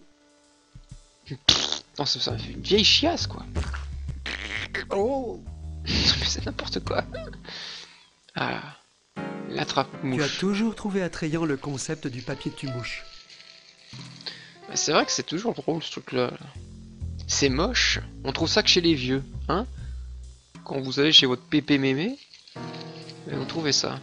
Non, ça fait une vieille chiasse quoi. Oh! Mais c'est n'importe quoi. Ah. L'attrape-mouche. Tu as toujours trouvé attrayant le concept du papier tue-mouche. Bah, c'est vrai que c'est toujours drôle ce truc-là. C'est moche. On trouve ça que chez les vieux, hein? Quand vous allez chez votre pépé mémé, vous trouvez ça.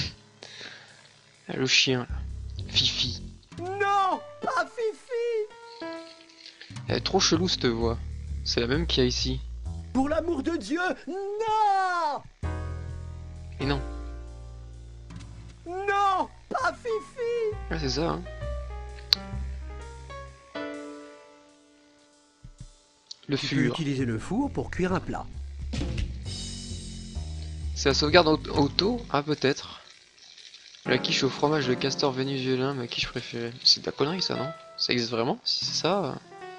Le chien, là. Fifi. Non! Pas Fifi! Elle est trop chelou cette voix. C'est la même qu'il y a ici. Pour l'amour de Dieu, non! Et non. Non! Pas Fifi! Ouais, c'est ça, hein. Le Tu peux fur. utiliser le four pour cuire un plat. C'est la sauvegarde auto? Ah, peut-être. La quiche au fromage de castor vénézuélien, ma quiche préférée. C'est de la connerie ça, non? Ça existe vraiment? Si c'est ça...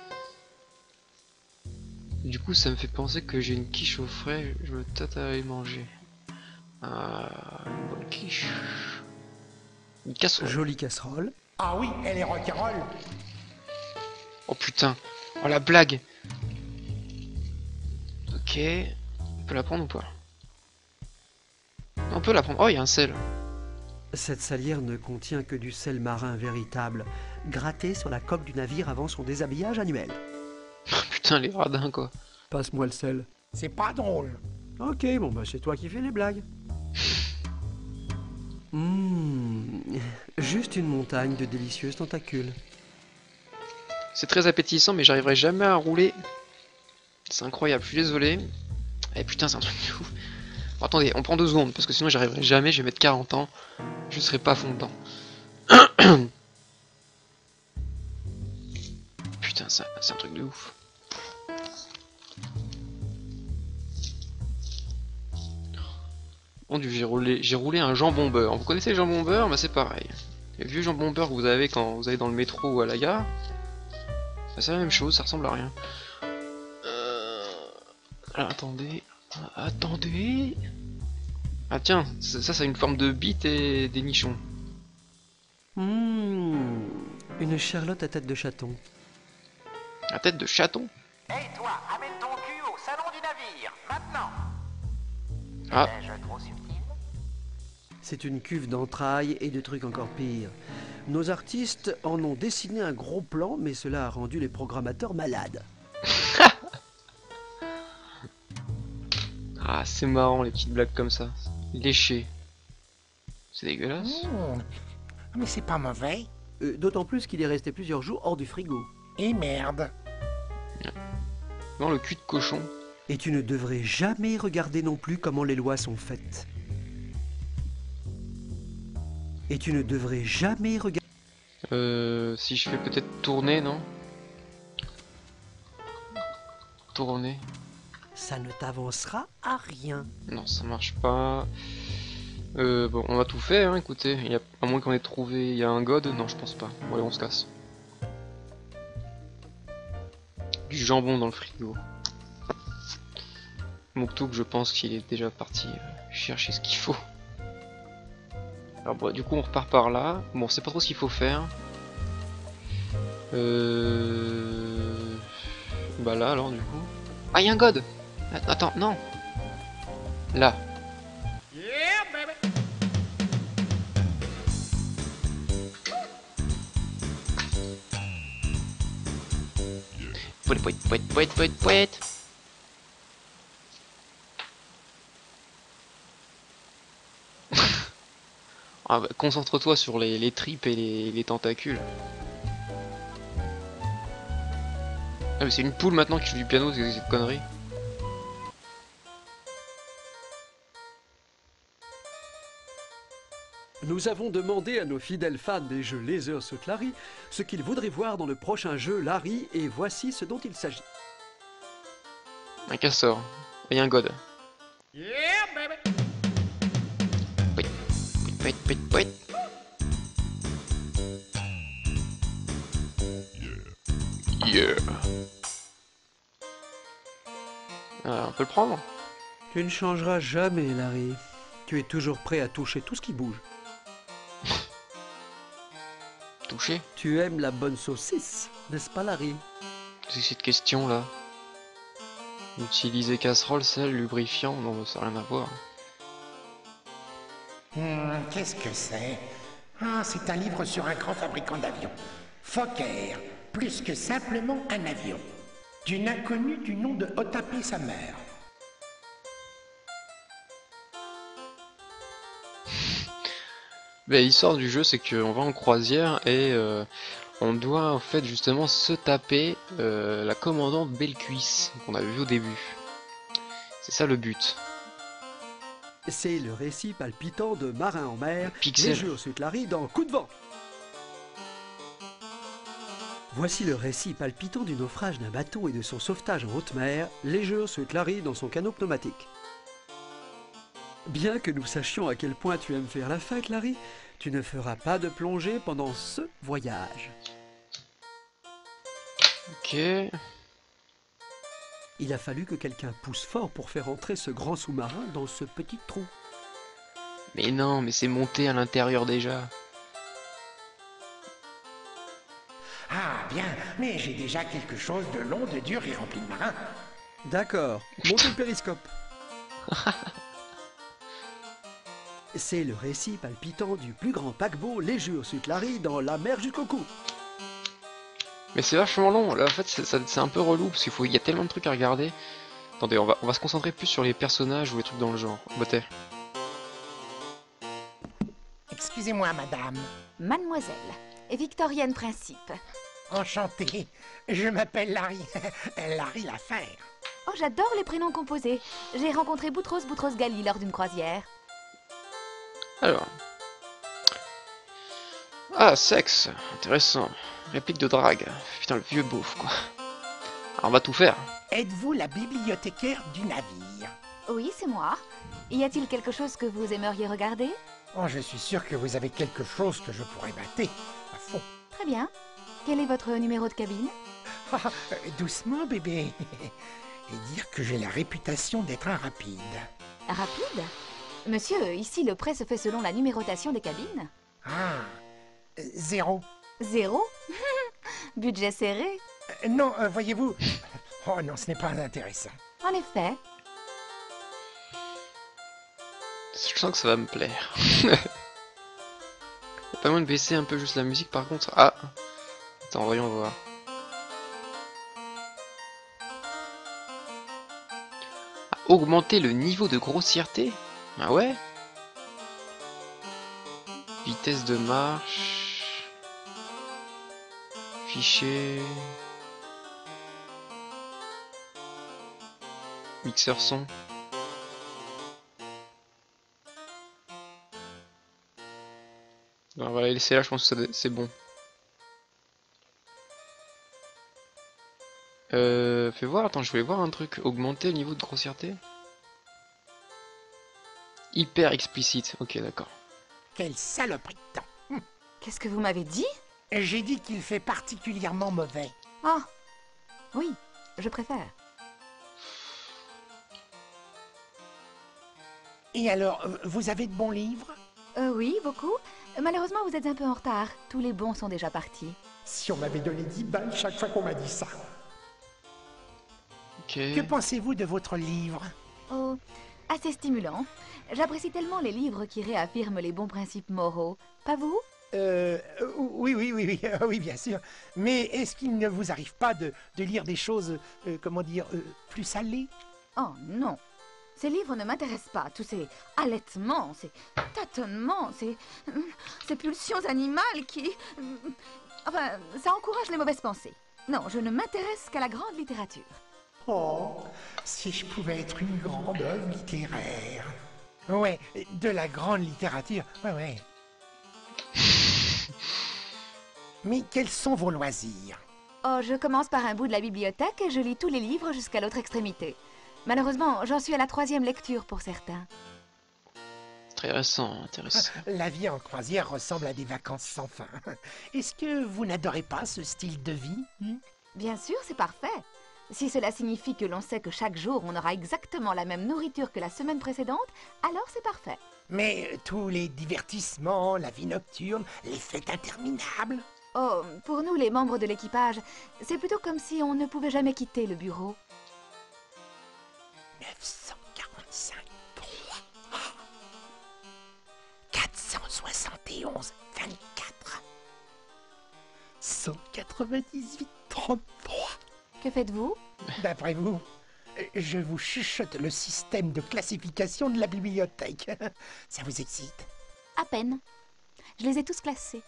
Du coup, ça me fait penser que j'ai une quiche au frais, je me tâte à aller manger. Une bonne quiche. Une casserole. Jolie casserole. Ah oui, elle est rock'n'roll. Oh putain. Oh la blague. Ok. On peut la prendre ou pas? On peut la prendre. Oh, il y a un sel. Cette salière ne contient que du sel marin véritable, gratté sur la coque du navire avant son déshabillage annuel. Putain, les radins quoi. Passe-moi le sel. C'est pas drôle. Ok, bon bah c'est toi qui fais les blagues. Juste une montagne de délicieuses tentacules. C'est très appétissant, mais j'arriverai jamais à rouler. C'est incroyable, je suis désolé. Eh putain, c'est un truc de ouf. Bon, attendez, on prend 2 secondes, parce que sinon j'arriverai jamais, je vais mettre 40 ans. Je serai pas fond dedans. Putain, c'est un truc de ouf. Mon dieu, j'ai roulé un jambon beurre. Vous connaissez le jambon beurre? Bah c'est pareil. Le vieux jambon beurre que vous avez quand vous allez dans le métro ou à la gare. Bah, c'est la même chose, ça ressemble à rien. Alors, attendez. Attendez. Ah tiens, ça c'est une forme de bite et des nichons. Une charlotte à tête de chaton. La tête de chaton? Hey toi, amène ton cul au salon du navire, maintenant. Ah. Ai-je trop subtil? C'est une cuve d'entrailles et de trucs encore pires. Nos artistes en ont dessiné un gros plan, mais cela a rendu les programmateurs malades. Ah, c'est marrant les petites blagues comme ça. Léché. C'est dégueulasse. Mais c'est pas mauvais. D'autant plus qu'il est resté plusieurs jours hors du frigo. Et merde. Dans le cul de cochon. Et tu ne devrais jamais regarder non plus comment les lois sont faites. Et tu ne devrais jamais regarder... Si je fais peut-être tourner, non? Tourner. Ça ne t'avancera à rien. Non, ça marche pas. Bon, on a tout fait, hein, écoutez. À moins qu'on ait trouvé... Il y a un god? Non, je pense pas. Bon, allez, on se casse. Du jambon dans le frigo. Moktouk, je pense qu'il est déjà parti chercher ce qu'il faut. Alors bon, du coup, on repart par là. Bon, c'est pas trop ce qu'il faut faire. Bah là, alors, du coup... Ah, il y a un god! Attends, non! Là. Pouet. Ah bah, concentre-toi sur les tripes et les tentacules. Ah mais c'est une poule maintenant qui joue du piano, c'est cette connerie. Nous avons demandé à nos fidèles fans des jeux Laser Suit Larry ce qu'ils voudraient voir dans le prochain jeu Larry, et voici ce dont il s'agit. Un castor. Et un god. Pouet. Yeah. On peut le prendre? Tu ne changeras jamais, Larry. Tu es toujours prêt à toucher tout ce qui bouge. Toucher? Tu aimes la bonne saucisse, n'est-ce pas, Larry? C'est cette question là. Utiliser casserole, sel, lubrifiant, non, ça n'a rien à voir. Qu'est-ce que c'est? Ah, c'est un livre sur un grand fabricant d'avions. Fokker, plus que simplement un avion. D'une inconnue du nom de Otapé sa mère. Ben, l'histoire du jeu, c'est qu'on va en croisière et on doit en fait justement se taper la commandante Bellecuisse qu'on avait vu au début. C'est ça le but. C'est le récit palpitant de Marin en mer, Pixel. les jeux Suit Larry dans Coup de vent. Voici le récit palpitant du naufrage d'un bateau et de son sauvetage en haute mer, les jeux Suit Larry dans son canot pneumatique. Bien que nous sachions à quel point tu aimes faire la fête, Larry, tu ne feras pas de plongée pendant ce voyage. Ok. Il a fallu que quelqu'un pousse fort pour faire entrer ce grand sous-marin dans ce petit trou. Mais non, mais c'est monté à l'intérieur déjà. Ah, bien, mais j'ai déjà quelque chose de long, de dur et rempli de marins. D'accord, montez le périscope. C'est le récit palpitant du plus grand paquebot, les jeux Suit Larry dans la mer jusqu'au cou. Mais c'est vachement long, là en fait c'est un peu relou parce qu'il y a tellement de trucs à regarder. Attendez, on va se concentrer plus sur les personnages ou les trucs dans le genre. Botter. Excusez-moi, madame. Mademoiselle, Victorienne Principe. Enchanté. Je m'appelle Larry. Larry l'affaire. Oh, j'adore les prénoms composés. J'ai rencontré Boutros Ghali lors d'une croisière. Alors. Ah, sexe. Intéressant. Réplique de drague. Putain, le vieux beauf, quoi. Alors, on va tout faire. Êtes-vous la bibliothécaire du navire? Oui, c'est moi. Y a-t-il quelque chose que vous aimeriez regarder? Oh, je suis sûr que vous avez quelque chose que je pourrais battre à fond. Très bien. Quel est votre numéro de cabine? Doucement, bébé. Et dire que j'ai la réputation d'être un rapide. Rapide? Monsieur, ici le prêt se fait selon la numérotation des cabines. Ah, 0. 0? Budget serré? Non, voyez-vous... Oh non, ce n'est pas intéressant. En effet. Je sens que ça va me plaire. Pas loin de baisser un peu juste la musique par contre. Ah. Attends, voyons voir. Ah, augmenter le niveau de grossièreté. Ah ouais. Vitesse de marche. Fichier. Mixeur son. On va la laisser là, je pense que c'est bon. Fais voir, attends, je voulais voir un truc. Augmenter le niveau de grossièreté. Hyper explicite, ok d'accord. Quelle saloperie de temps. Qu'est-ce que vous m'avez dit? J'ai dit qu'il fait particulièrement mauvais. Ah, oui, je préfère. Et alors, vous avez de bons livres? Oui, beaucoup. Malheureusement, vous êtes un peu en retard. Tous les bons sont déjà partis. Si on m'avait donné 10 balles chaque fois qu'on m'a dit ça. Ok. Que pensez-vous de votre livre? Oh, assez stimulant. J'apprécie tellement les livres qui réaffirment les bons principes moraux. Pas vous? Oui, bien sûr. Mais est-ce qu'il ne vous arrive pas de lire des choses, comment dire, plus salées? Oh non. Ces livres ne m'intéressent pas. Tous ces allaitements, ces tâtonnements, ces pulsions animales qui... Enfin, ça encourage les mauvaises pensées. Non, je ne m'intéresse qu'à la grande littérature. Oh, si je pouvais être une grande œuvre littéraire. Ouais, de la grande littérature, ouais. Mais quels sont vos loisirs? Oh, je commence par un bout de la bibliothèque et je lis tous les livres jusqu'à l'autre extrémité. Malheureusement, j'en suis à la 3e lecture pour certains. Intéressant, intéressant. La vie en croisière ressemble à des vacances sans fin. Est-ce que vous n'adorez pas ce style de vie? Bien sûr, c'est parfait. Si cela signifie que l'on sait que chaque jour on aura exactement la même nourriture que la semaine précédente, alors c'est parfait. Mais tous les divertissements, la vie nocturne, les fêtes interminables... Oh, pour nous les membres de l'équipage, c'est plutôt comme si on ne pouvait jamais quitter le bureau. 945, 3, 471, 24, 198, 33. Que faites-vous? D'après vous, je vous chuchote le système de classification de la bibliothèque. Ça vous excite? À peine. Je les ai tous classés.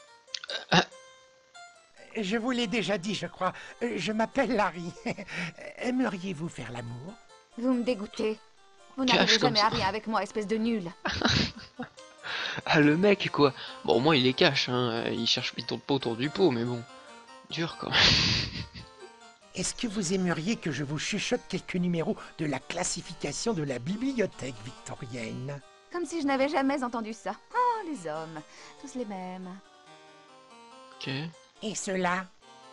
Je vous l'ai déjà dit, je crois. Je m'appelle Larry. Aimeriez-vous faire l'amour? Vous me dégoûtez. Vous n'arrivez jamais à rien avec moi, espèce de nul. Ah le mec quoi. Bon au moins il les cache, hein. Il tourne pas autour du pot, mais bon. Dur quand même. Est-ce que vous aimeriez que je vous chuchote quelques numéros de la classification de la bibliothèque victorienne? Comme si je n'avais jamais entendu ça. Oh, les hommes, tous les mêmes. Ok. Et cela?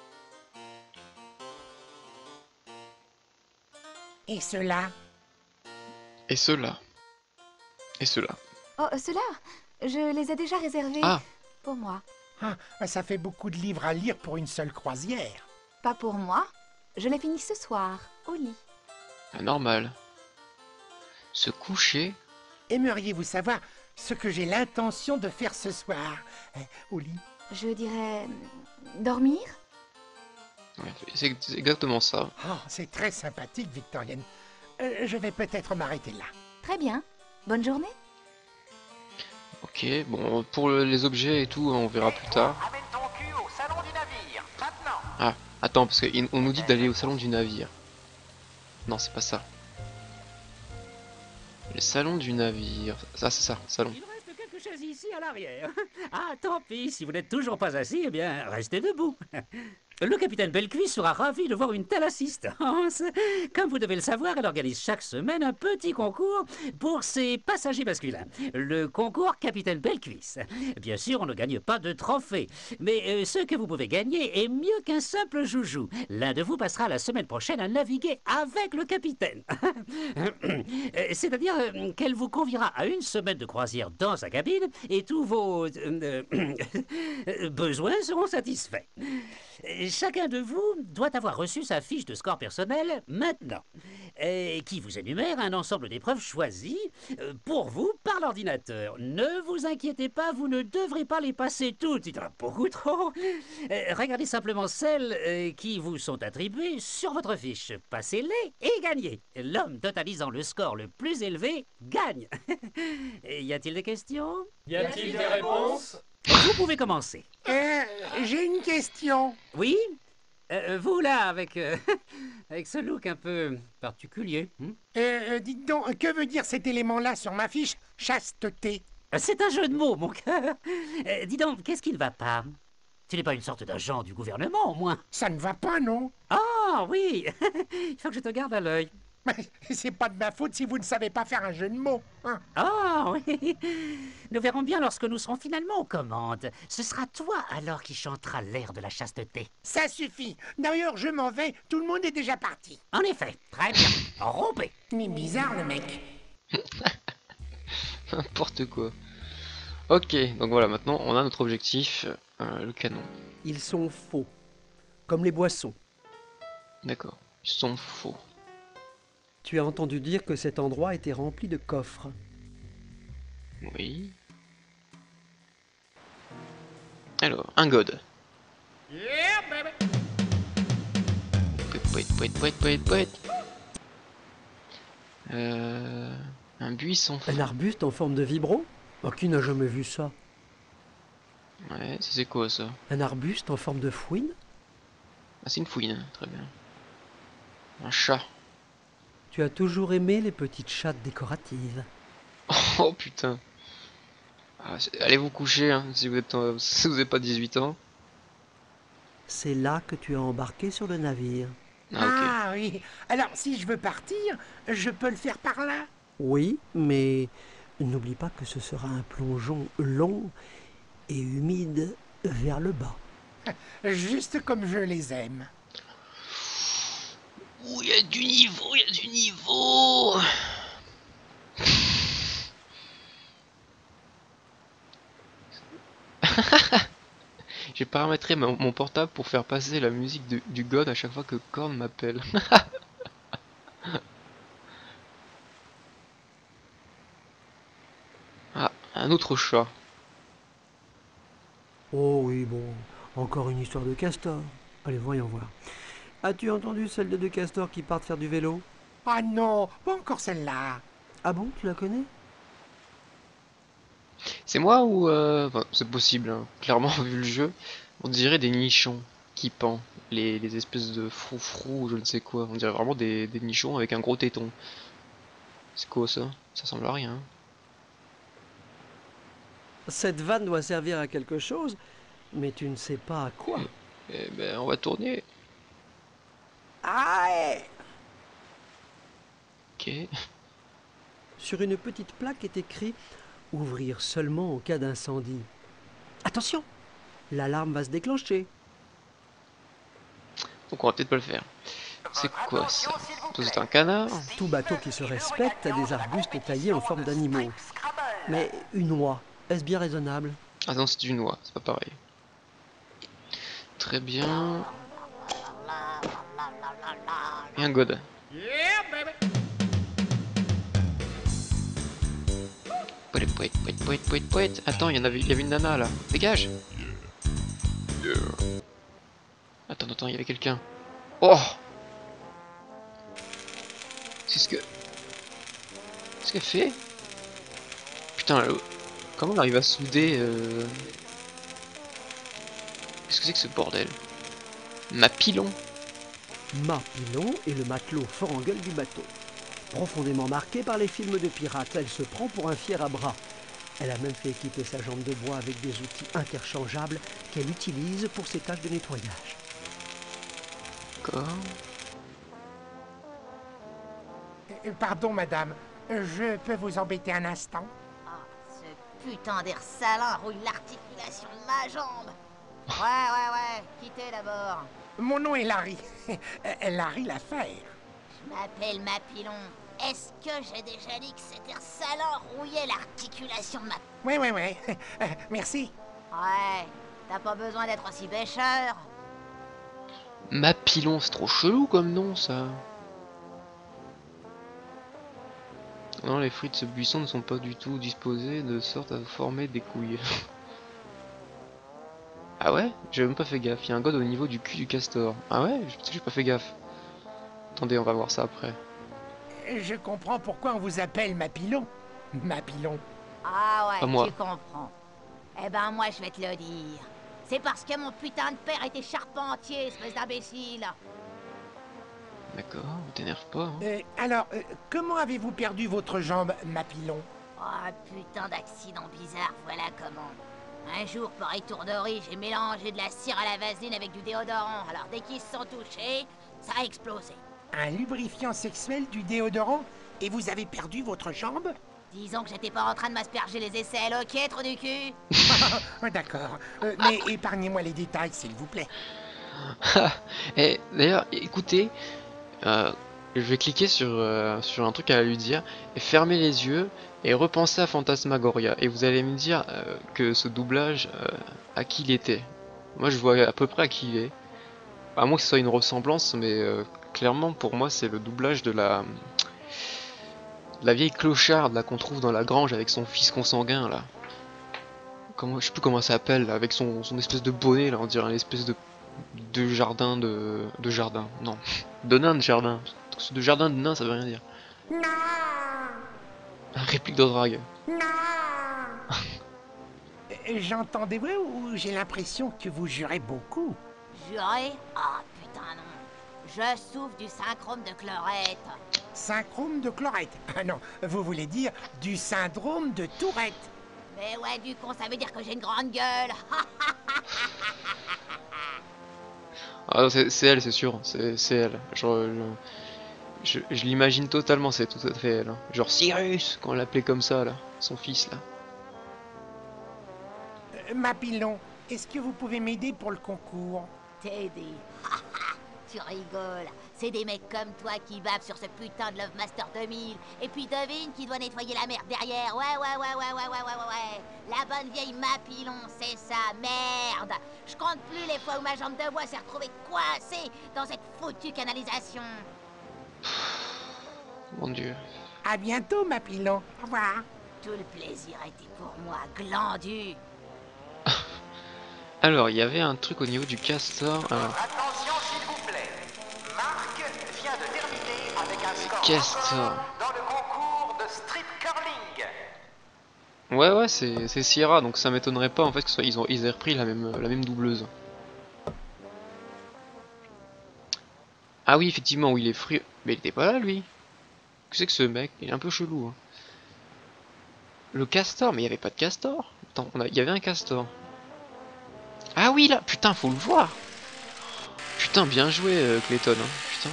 Et cela? Et ceux-là. Et ceux-là. Oh, ceux-là, je les ai déjà réservés pour moi. Ah, ça fait beaucoup de livres à lire pour une seule croisière. Pas pour moi. Je les finis ce soir, au lit. Ah, normal. Se coucher. Aimeriez-vous savoir ce que j'ai l'intention de faire ce soir, au lit? Je dirais... dormir? Ouais, c'est exactement ça. Oh, c'est très sympathique, Victorienne. Je vais peut-être m'arrêter là. Très bien. Bonne journée. Ok, bon, pour les objets et tout, on verra plus tard. Amène ton cul au salon du navire, maintenant. Ah, attends, parce qu'on nous dit d'aller au salon du navire. Non, c'est pas ça. Le salon du navire. Ça, c'est ça, salon. Il reste quelques chaises ici à l'arrière. Ah, tant pis, si vous n'êtes toujours pas assis, eh bien, restez debout. Le capitaine Belcuis sera ravi de voir une telle assistance. Comme vous devez le savoir, elle organise chaque semaine un petit concours pour ses passagers masculins. Le concours Capitaine Belcuis. Bien sûr, on ne gagne pas de trophée. Mais ce que vous pouvez gagner est mieux qu'un simple joujou. L'un de vous passera la semaine prochaine à naviguer avec le capitaine. C'est-à-dire qu'elle vous conviera à une semaine de croisière dans sa cabine et tous vos besoins seront satisfaits. Chacun de vous doit avoir reçu sa fiche de score personnel maintenant. qui vous énumère un ensemble d'épreuves choisies pour vous par l'ordinateur. Ne vous inquiétez pas, vous ne devrez pas les passer toutes, il y en a beaucoup trop. Regardez simplement celles qui vous sont attribuées sur votre fiche. Passez-les et gagnez. L'homme totalisant le score le plus élevé gagne. Y a-t-il des questions? Y a-t-il des réponses? Vous pouvez commencer. J'ai une question. Oui? Vous là, avec, avec ce look un peu particulier. Dites donc, que veut dire cet élément-là sur ma fiche? Chasteté. C'est un jeu de mots, mon cœur. Dis donc, qu'est-ce qui ne va pas? Tu n'es pas une sorte d'agent du gouvernement, au moins? Ça ne va pas, non? Ah, oui. Il faut que je te garde à l'œil. C'est pas de ma faute si vous ne savez pas faire un jeu de mots. Hein. Ah, oui. Nous verrons bien lorsque nous serons finalement aux commandes. Ce sera toi, alors, qui chantera l'air de la chasteté. Ça suffit. D'ailleurs, je m'en vais. Tout le monde est déjà parti. En effet. Très bien. Rompez. Mais bizarre, le mec. N'importe quoi. Ok, donc voilà, maintenant on a notre objectif, le canon. Ils sont faux, comme les boissons. D'accord, ils sont faux. Tu as entendu dire que cet endroit était rempli de coffres. Oui. Alors, un god. Poète. Un buisson. Un arbuste en forme de vibro? Oh, qui n'a jamais vu ça? Ouais, c'est quoi ça? Un arbuste en forme de fouine? Ah, c'est une fouine, très bien. Un chat. Tu as toujours aimé les petites chattes décoratives. Oh putain. Ah, allez vous coucher hein, si vous n'avez pas 18 ans. C'est là que tu as embarqué sur le navire. Ah oui. Alors, si je veux partir, je peux le faire par là? Oui, mais n'oublie pas que ce sera un plongeon long et humide vers le bas. Juste comme je les aime. Ouh, il y a du niveau. J'ai paramétré mon portable pour faire passer la musique du god à chaque fois que Korn m'appelle. Ah, un autre chat. Oh oui, bon, encore une histoire de castor. Allez, voyons voir. As-tu entendu celle de deux castors qui partent faire du vélo? Ah non, pas encore celle-là. Ah bon, tu la connais? C'est moi ou enfin, c'est possible, hein. Clairement vu le jeu, on dirait des nichons qui pendent, les espèces de froufrous ou je ne sais quoi, on dirait vraiment des nichons avec un gros téton. C'est quoi ça? Ça ressemble à rien. Cette vanne doit servir à quelque chose, mais tu ne sais pas à quoi. Eh ben on va tourner. Ah Ok. Sur une petite plaque est écrit « Ouvrir seulement en cas d'incendie ». Attention, l'alarme va se déclencher. Donc on va peut-être pas le faire. C'est quoi ça? C'est un canard? Tout bateau qui se respecte a des arbustes taillés en forme d'animaux. Mais une oie, est-ce bien raisonnable? Ah non, c'est une oie, c'est pas pareil. Très bien. Et un god. Poète. Attends, il y avait une nana là. Dégage. Attends, il y avait quelqu'un. Oh. Qu'est-ce qu'elle fait? Putain, comment on arrive à souder Qu'est-ce que c'est que ce bordel? Ma pilon. Ma Pilon est le matelot fort en gueule du bateau. Profondément marquée par les films de pirates, elle se prend pour un fier à bras. Elle a même fait équiper sa jambe de bois avec des outils interchangeables qu'elle utilise pour ses tâches de nettoyage. D'accord. Pardon, madame. Je peux vous embêter un instant? Ce putain d'air salin rouille l'articulation de ma jambe. Ouais. Quittez d'abord. Mon nom est Larry. Larry L'Affaire. Je m'appelle Mapilon. Est-ce que j'ai déjà dit que cet air salin rouillait l'articulation de ma... Ouais. Merci. Ouais, t'as pas besoin d'être aussi bêcheur. Ma pilon, c'est trop chelou comme nom ça. Non, les fruits de ce buisson ne sont pas du tout disposés de sorte à former des couilles. Ah ouais? J'ai même pas fait gaffe. Il y a un god au niveau du cul du castor. Ah ouais? J'ai pas fait gaffe. Attendez, on va voir ça après. Je comprends pourquoi on vous appelle Mapilon. Mapilon. Ah Pas ouais, moi. tu comprends. Eh ben moi je vais te le dire. C'est parce que mon putain de père était charpentier, espèce d'imbécile. D'accord, on t'énerve pas. Hein. Alors, comment avez-vous perdu votre jambe, Mapilon? Oh putain d'accident bizarre, voilà comment. Un jour, par étourderie, j'ai mélangé de la cire à la vaseline avec du déodorant. Alors dès qu'ils se sont touchés, ça a explosé. Un lubrifiant sexuel, du déodorant, et vous avez perdu votre jambe? Disons que j'étais pas en train de m'asperger les aisselles, ok, trou du cul? D'accord. Mais épargnez-moi les détails, s'il vous plaît. Et d'ailleurs, écoutez, je vais cliquer sur un truc à lui dire, et fermer les yeux, et repenser à Phantasmagoria. Et vous allez me dire que ce doublage, à qui il était. Moi je vois à peu près à qui il est. À moins que ce soit une ressemblance, mais clairement pour moi c'est le doublage de la vieille clocharde là qu'on trouve dans la grange avec son fils consanguin là. Comment, je sais plus comment ça s'appelle, avec son espèce de bonnet là, on dirait une espèce de jardin de jardin. Non, de nain de jardin. De jardin de nain ça veut rien dire. Réplique de drague. J'entends des voix ou j'ai l'impression que vous jurez beaucoup? Juré? Ah putain non. Je souffre du syndrome de Chlorette. Syndrome de Chlorette? Ah non, vous voulez dire du syndrome de Tourette. Mais ouais, du con, ça veut dire que j'ai une grande gueule. Ah c'est elle, c'est sûr, c'est elle. Genre, je l'imagine totalement, c'est tout à fait elle. Hein. Genre Cyrus, quand on l'appelait comme ça là, son fils là. Mapilon, est-ce que vous pouvez m'aider pour le concours? T'aider? Tu rigoles. C'est des mecs comme toi qui bavent sur ce putain de Love Master 2000. Et puis devine qui doit nettoyer la merde derrière. Ouais. La bonne vieille Mapilon, c'est ça, merde. Je compte plus les fois où ma jambe de bois s'est retrouvée coincée dans cette foutue canalisation. Mon dieu. À bientôt, Mapilon. Au revoir. Tout le plaisir était pour moi, glandu. Alors, il y avait un truc au niveau du castor. Alors... Attention s'il vous plaît. Marc vient de terminer avec un score castor. dans le concours de strip curling. Ouais, c'est Sierra, donc ça m'étonnerait pas en fait que ils aient repris la même doubleuse. Ah oui, effectivement, oui, il est fruits. Mais il était pas là, lui. Qu'est-ce que c'est que ce mec? Il est un peu chelou. Hein. Le castor, mais il y avait pas de castor. Attends, il y avait un castor. Ah oui, là, putain, faut le voir. Putain, bien joué, Clayton. Hein. Putain.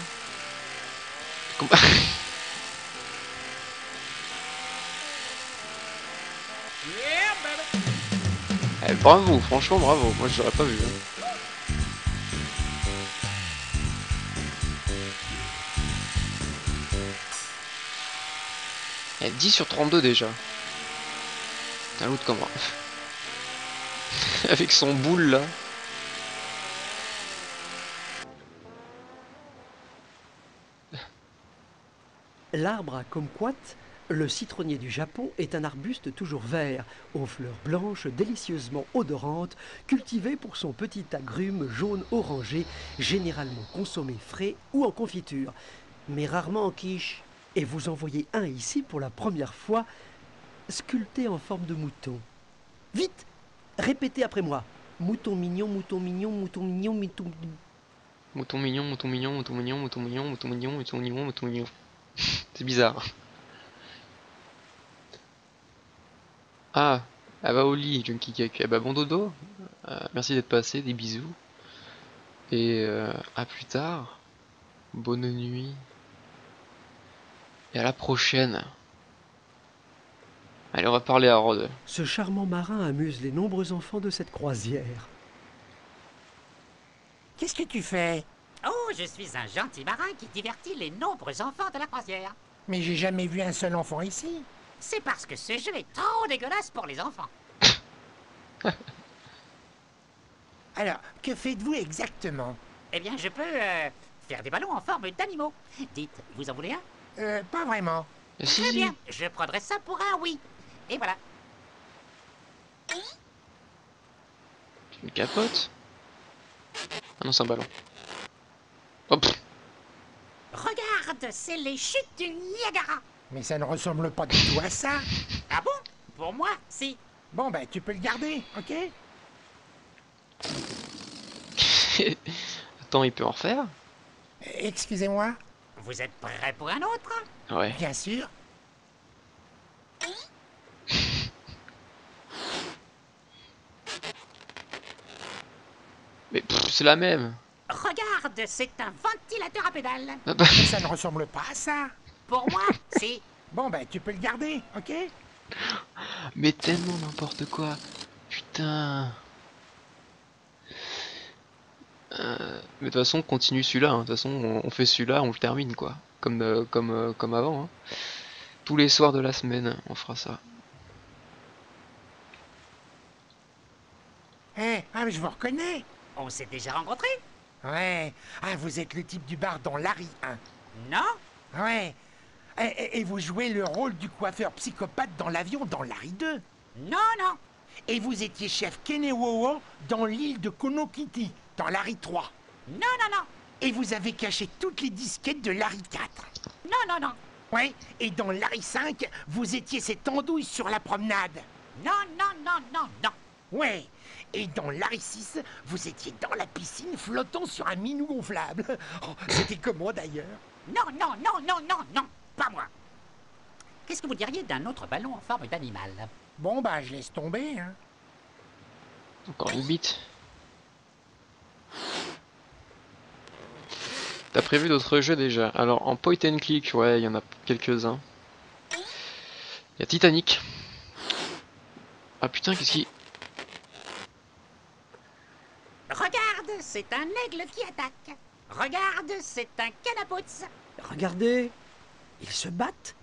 Eh, bravo, franchement, bravo. Moi, je l'aurais pas vu. Hein. Eh, 10 sur 32 déjà. T'as l'autre comment? Avec son boule là. L'arbre à kumquat, le citronnier du Japon, est un arbuste toujours vert, aux fleurs blanches délicieusement odorantes, cultivé pour son petit agrume jaune orangé, généralement consommé frais ou en confiture, mais rarement en quiche. Et vous en voyez un ici pour la première fois, sculpté en forme de mouton. Vite! Répétez après moi. Mouton mignon, mouton mignon, mouton mignon, mouton... Mouton mignon, mouton mignon, mouton mignon, mouton mignon, mouton mignon, mouton mignon, mouton mignon. C'est bizarre. Ah, elle va au lit, Junkie Cake. Eh bah bon dodo. Merci d'être passé, des bisous. Et à plus tard. Bonne nuit. Et à la prochaine. Allez, on va parler à Rod. Ce charmant marin amuse les nombreux enfants de cette croisière. Qu'est-ce que tu fais? Oh, je suis un gentil marin qui divertit les nombreux enfants de la croisière. Mais j'ai jamais vu un seul enfant ici. C'est parce que ce jeu est trop dégueulasse pour les enfants. Alors, que faites-vous exactement? Eh bien, je peux faire des ballons en forme d'animaux. Dites, vous en voulez un? Pas vraiment. Mais si, Très si. bien, je prendrai ça pour un oui. Et voilà. Une capote. Ah non, c'est un ballon. Oh, pff. Regarde, c'est les chutes du Niagara. Mais ça ne ressemble pas du tout à ça. Ah bon? Pour moi, si. Bon, ben, tu peux le garder, ok? Attends, il peut en refaire? Excusez-moi? Vous êtes prêts pour un autre? Ouais. Bien sûr. Mais pff, c'est la même. Regarde, c'est un ventilateur à pédales. Ah bah, Mais ça ne ressemble pas à ça. Pour moi, si. Bon, ben, tu peux le garder, ok? mais tellement n'importe quoi. Putain. Mais de toute façon, on continue celui-là. Hein. De toute façon, on fait celui-là, on le termine quoi. Comme avant. Hein. Tous les soirs de la semaine, on fera ça. Eh, ah, mais je vous reconnais. On s'est déjà rencontrés? Ouais. Ah, vous êtes le type du bar dans Larry 1. Non? Ouais. Et vous jouez le rôle du coiffeur psychopathe dans l'avion dans Larry 2. Non, non. Et vous étiez chef Kenewowo dans l'île de Konokiti, dans Larry 3. Non, non, non. Et vous avez caché toutes les disquettes de Larry 4. Non, non, non. Ouais. Et dans Larry 5, vous étiez cette andouille sur la promenade. Non, non, non, non, non. Ouais. Et dans Larry 6, vous étiez dans la piscine flottant sur un minou gonflable. Oh, c'était comment d'ailleurs? Non, non, non, non, non, non. Pas moi. Qu'est-ce que vous diriez d'un autre ballon en forme d'animal? Bon, bah, je laisse tomber, hein. Encore une bite. T'as prévu d'autres jeux déjà? Alors en point and click, ouais, il y en a quelques-uns. Il y a Titanic. Ah putain, qu'est-ce qui... Regarde, c'est un aigle qui attaque. Regarde, c'est un canapouts. Regardez, ils se battent.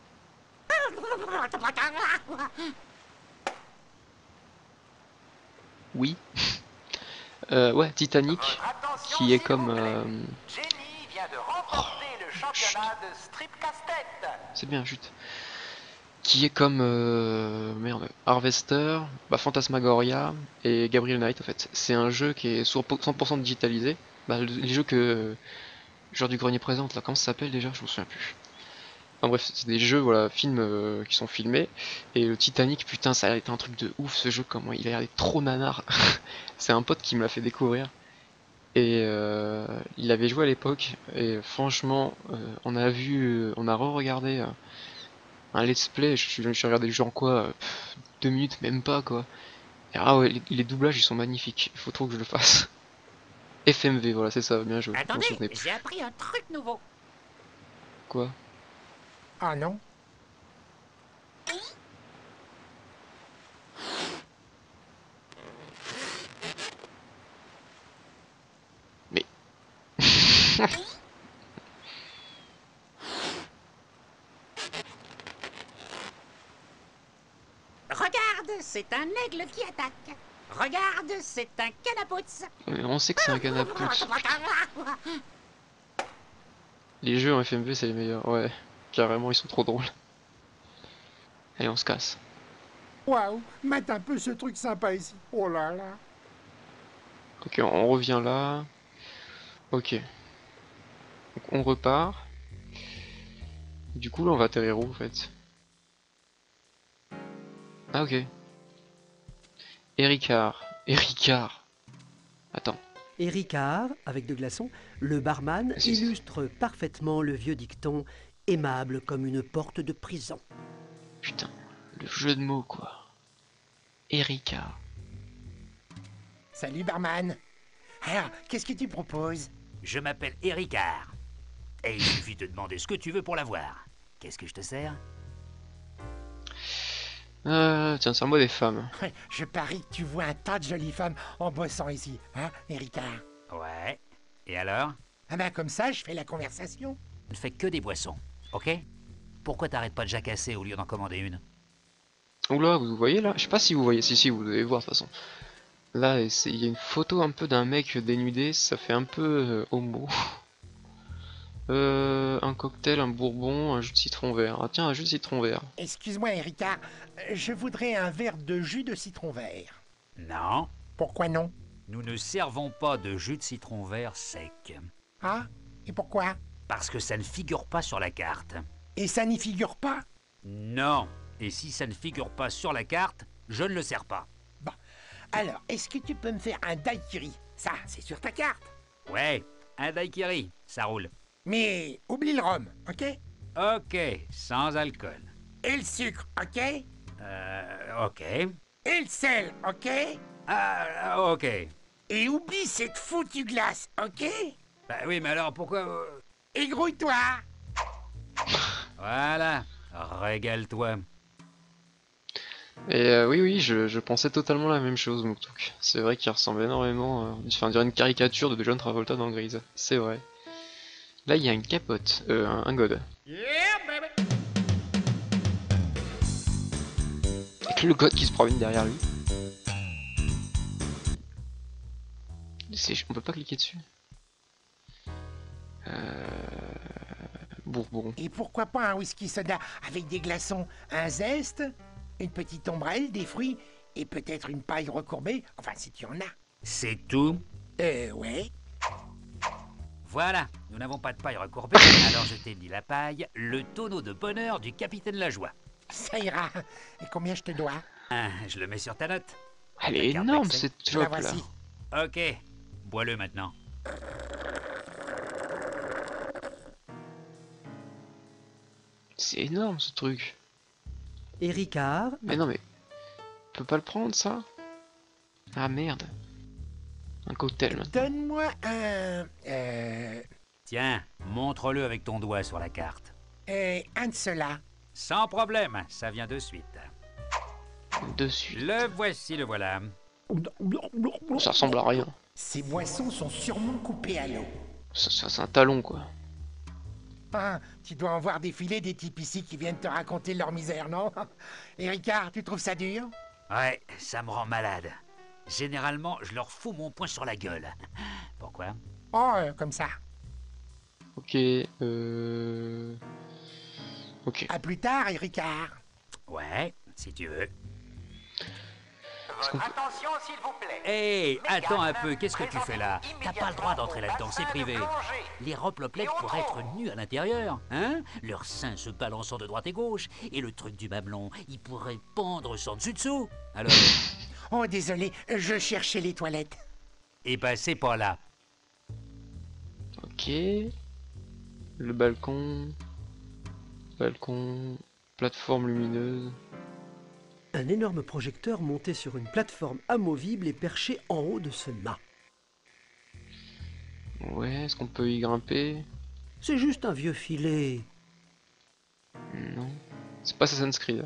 Oui. Ouais, Titanic, qui est comme... Jenny vient de remporter le championnat de strip casse-tête. C'est bien, chut. Qui est comme... merde, Harvester, bah, Phantasmagoria et Gabriel Knight en fait. C'est un jeu qui est 100% digitalisé. Bah, les jeux que... Genre du grenier présente là, comment ça s'appelle déjà? Je m'en souviens plus. Enfin bref, c'est des jeux, voilà, films qui sont filmés. Et le Titanic, putain, ça a été un truc de ouf ce jeu, comment il a l'air d'être trop nanar. C'est un pote qui me l'a fait découvrir. Et il avait joué à l'époque. Et franchement, on a re-regardé un let's play. Je suis regardé le jeu en quoi 2 minutes, même pas quoi. Et, ah ouais, les doublages ils sont magnifiques. Il faut trop que je le fasse. FMV, voilà, c'est ça, bien joué. je m'en Attendez, souvenais plus. j'ai appris un truc nouveau. Quoi? Ah non? Mais... Regarde, c'est un aigle qui attaque. Regarde, c'est un canapouts. On sait que c'est un canapouts. Les jeux en FMV c'est les meilleurs, ouais. Carrément, ils sont trop drôles. Allez, on se casse. Waouh, mate un peu ce truc sympa ici. Oh là là. Ok, on revient là. Ok. Donc on repart. Du coup là on va atterrir où en fait? Ah ok. Ericard. Ericard. Attends. Et Ricard, avec de glaçons, le barman, Si, si. illustre parfaitement le vieux dicton aimable comme une porte de prison. Putain. Le jeu de mots quoi. Ericard. Salut, barman. Alors, qu'est-ce que tu proposes? Je m'appelle Ericard. Et il suffit de demander ce que tu veux pour l'avoir. Qu'est-ce que je te sers? Tiens, c'est moi des femmes. Ouais, je parie que tu vois un tas de jolies femmes en bossant ici, hein, Ericard? Ouais. Et alors? Ah ben comme ça, je fais la conversation. Ne fais que des boissons, ok? Pourquoi t'arrêtes pas de jacasser au lieu d'en commander une? Oula, vous voyez là? Je sais pas si vous voyez, si, vous devez voir de toute façon. Là, il y a une photo un peu d'un mec dénudé, ça fait un peu homo. Un cocktail, un bourbon, un jus de citron vert. Ah tiens, un jus de citron vert. Excuse-moi, Erika, je voudrais un verre de jus de citron vert. Non, Pourquoi non? nous ne servons pas de jus de citron vert sec. Ah? Et pourquoi? Parce que ça ne figure pas sur la carte. Et ça n'y figure pas? Non. Et si ça ne figure pas sur la carte, je ne le sers pas. Bon. Alors, est-ce que tu peux me faire un daiquiri? Ça, c'est sur ta carte. Ouais, un daiquiri, ça roule. Mais oublie le rhum, ok? Ok, sans alcool. Et le sucre, ok? Ok. Et le sel, ok? Ok. Et oublie cette foutue glace, ok? Bah oui, mais alors pourquoi... Et grouille-toi! Voilà, régale-toi. Et oui, je pensais totalement la même chose, Muktuk. C'est vrai qu'il ressemble énormément, enfin, on dirait une caricature de John Travolta dans Grise. C'est vrai. Là, il y a une capote, un god. Yeah, baby! Avec le god qui se promène derrière lui. On peut pas cliquer dessus. Bourbon. Et pourquoi pas un whisky soda avec des glaçons, un zeste, une petite ombrelle, des fruits et peut-être une paille recourbée, enfin si tu en as. C'est tout? Ouais. Voilà, nous n'avons pas de paille recourbée, alors je t'ai mis la paille, le tonneau de bonheur du capitaine Lajoie. Ça ira. Et combien je te dois? Je le mets sur ta note. Elle est énorme cette La job là. voici. Ok, bois-le maintenant. C'est énorme ce truc. Et Ricard, Mais non mais... On peut pas le prendre ça? Ah merde. Un cocktail maintenant. Donne-moi un... Tiens, montre-le avec ton doigt sur la carte. un de ceux-là. Sans problème, ça vient de suite. Dessus. Le voici, le voilà. Ça ressemble à rien. Ces boissons sont sûrement coupées à l'eau. Ça c'est un talon quoi. Ah, tu dois en voir défiler des types ici qui viennent te raconter leur misère, non? Et Ricard, tu trouves ça dur? Ouais, ça me rend malade. Généralement, je leur fous mon poing sur la gueule. Pourquoi? Oh, comme ça. Ok, Ok. À plus tard, Ricard. Ouais, si tu veux. Attention, s'il vous plaît. Hé, attends un peu, qu'est-ce que tu fais là? T'as pas le droit d'entrer là-dedans, c'est privé. Les roploplettes pourraient être nus à l'intérieur, hein? Leurs seins se balançant de droite et gauche, et le truc du mamelon, il pourrait pendre sans dessus-dessous. Alors... Oh, désolé, je cherchais les toilettes. Eh ben, c'est pas là. Ok. Le balcon. Balcon. Plateforme lumineuse. un énorme projecteur monté sur une plateforme amovible et perché en haut de ce mât. Ouais, est-ce qu'on peut y grimper? C'est juste un vieux filet. Non. C'est pas Assassin's Creed.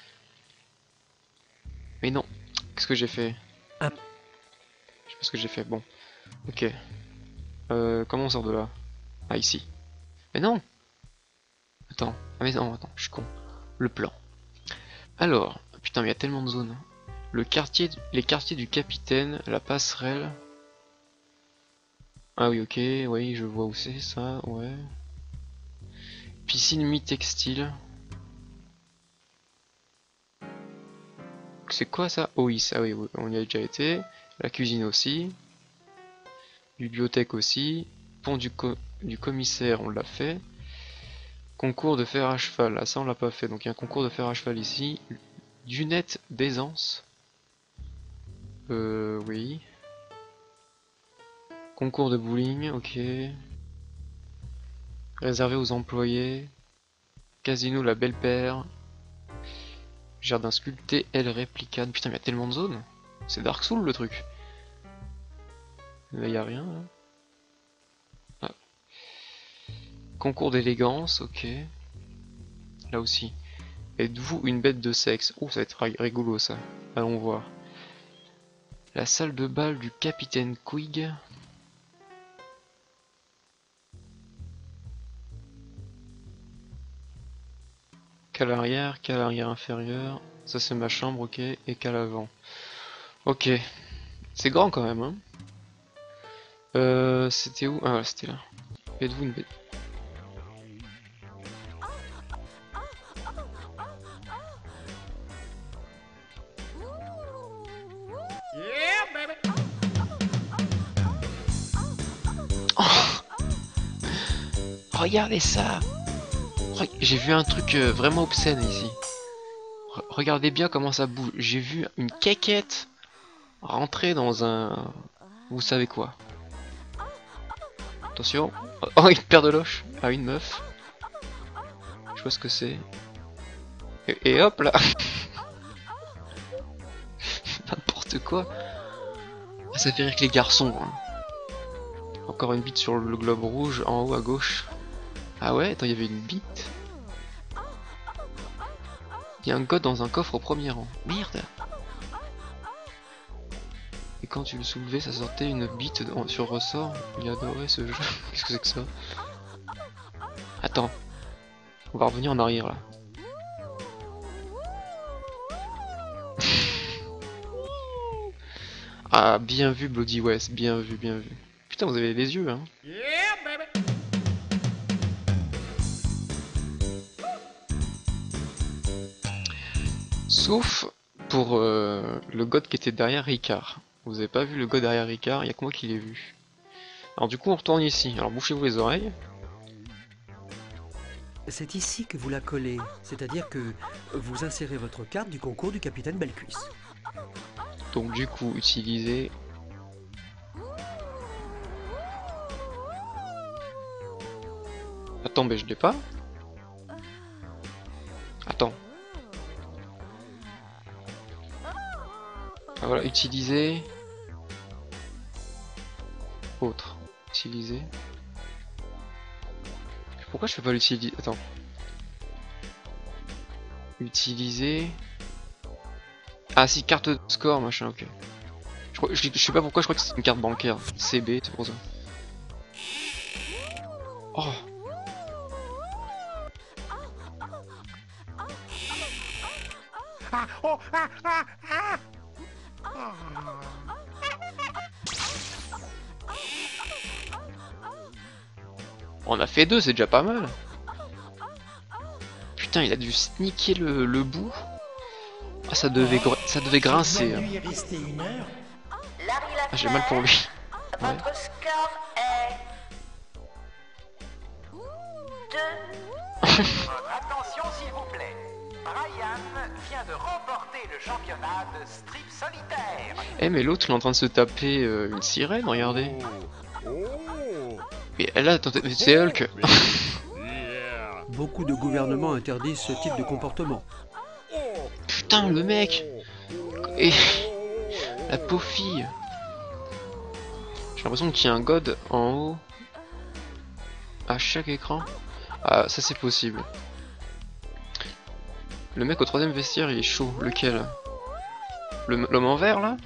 Mais non. Qu'est-ce que j'ai fait? Ah. Je sais pas ce que j'ai fait. Bon. Ok. Comment on sort de là? Ah, ici. Mais non! Attends. Ah mais non, attends, je suis con. Le plan. Alors. Putain, mais il y a tellement de zones. Le quartier, les quartiers du capitaine, la passerelle. Ah oui, ok, oui, je vois où c'est ça, ouais. Piscine mi-textile. C'est quoi ça? Oh oui, ça, oui, on y a déjà été. La cuisine aussi. Bibliothèque aussi. Pont du commissaire, on l'a fait. Concours de fer à cheval, ah ça on l'a pas fait, donc il y a un concours de fer à cheval ici. Dunette d'aisance. Oui. Concours de bowling, ok. Réservé aux employés. Casino La Belle Paire. Jardin sculpté, aile réplicable. Putain, mais il y a tellement de zones. C'est Dark Souls le truc. Là, y a rien. Là. Ah. Concours d'élégance, ok. Là aussi. Êtes-vous une bête de sexe? Oh, ça va être rigolo ça. Allons voir. La salle de bal du capitaine Quig. Cale arrière inférieur. Ça c'est ma chambre, ok. Et cale avant. Ok. C'est grand quand même, hein. C'était où? Ah ouais, c'était là. Êtes-vous une bête? regardez ça. J'ai vu un truc vraiment obscène ici. Regardez bien comment ça bouge. J'ai vu une quéquette rentrer dans un... Vous savez quoi. Attention. Oh, une paire de loches. Ah, une meuf. Je vois ce que c'est. Et hop là. N'importe quoi. Ah, ça fait rire que les garçons. Hein. Encore une bite sur le globe rouge en haut à gauche. Ah ouais, attends, il y avait une bite. Il y a un god dans un coffre au premier rang. Merde. Et quand tu le soulevais, ça sortait une bite sur ressort. Il adorait ce jeu. Qu'est-ce que c'est que ça? Attends. On va revenir en arrière là. Ah, bien vu Bloody West, bien vu, bien vu. Putain, vous avez les yeux, hein. Sauf pour le god qui était derrière Ricard. Vous avez pas vu le god derrière Ricard, il y a que moi qui l'ai vu. Alors du coup on retourne ici, alors bouchez-vous les oreilles. C'est ici que vous la collez, c'est-à-dire que vous insérez votre carte du concours du capitaine Bellecuisse. Donc du coup utilisez... Attends, mais je l'ai pas. Attends. Ah, voilà, utiliser. Autre. Utiliser. Pourquoi je peux pas l'utiliser? Attends. Utiliser. Ah si, carte de score, machin, ok. Je sais pas pourquoi, je crois que c'est une carte bancaire. CB, c'est pour ça. Oh. Ah, oh, ah, ah, ah. On a fait 2, c'est déjà pas mal. Putain, il a dû sneaker le bout. Ah, ça devait grincer. Hein. Ah, j'ai mal pour lui. Ouais. Votre score est 2. Attention s'il vous plaît. Brian vient de remporter le championnat de strip solitaire. Eh mais l'autre il est en train de se taper une sirène, regardez. Et là, attendez, c'est Hulk. Beaucoup de gouvernements interdisent ce type de comportement. Putain, le mec. Et la pauvre fille. J'ai l'impression qu'il y a un god en haut à chaque écran. Ah, ça c'est possible. Le mec au troisième vestiaire il est chaud. Lequel? L'homme en vert là?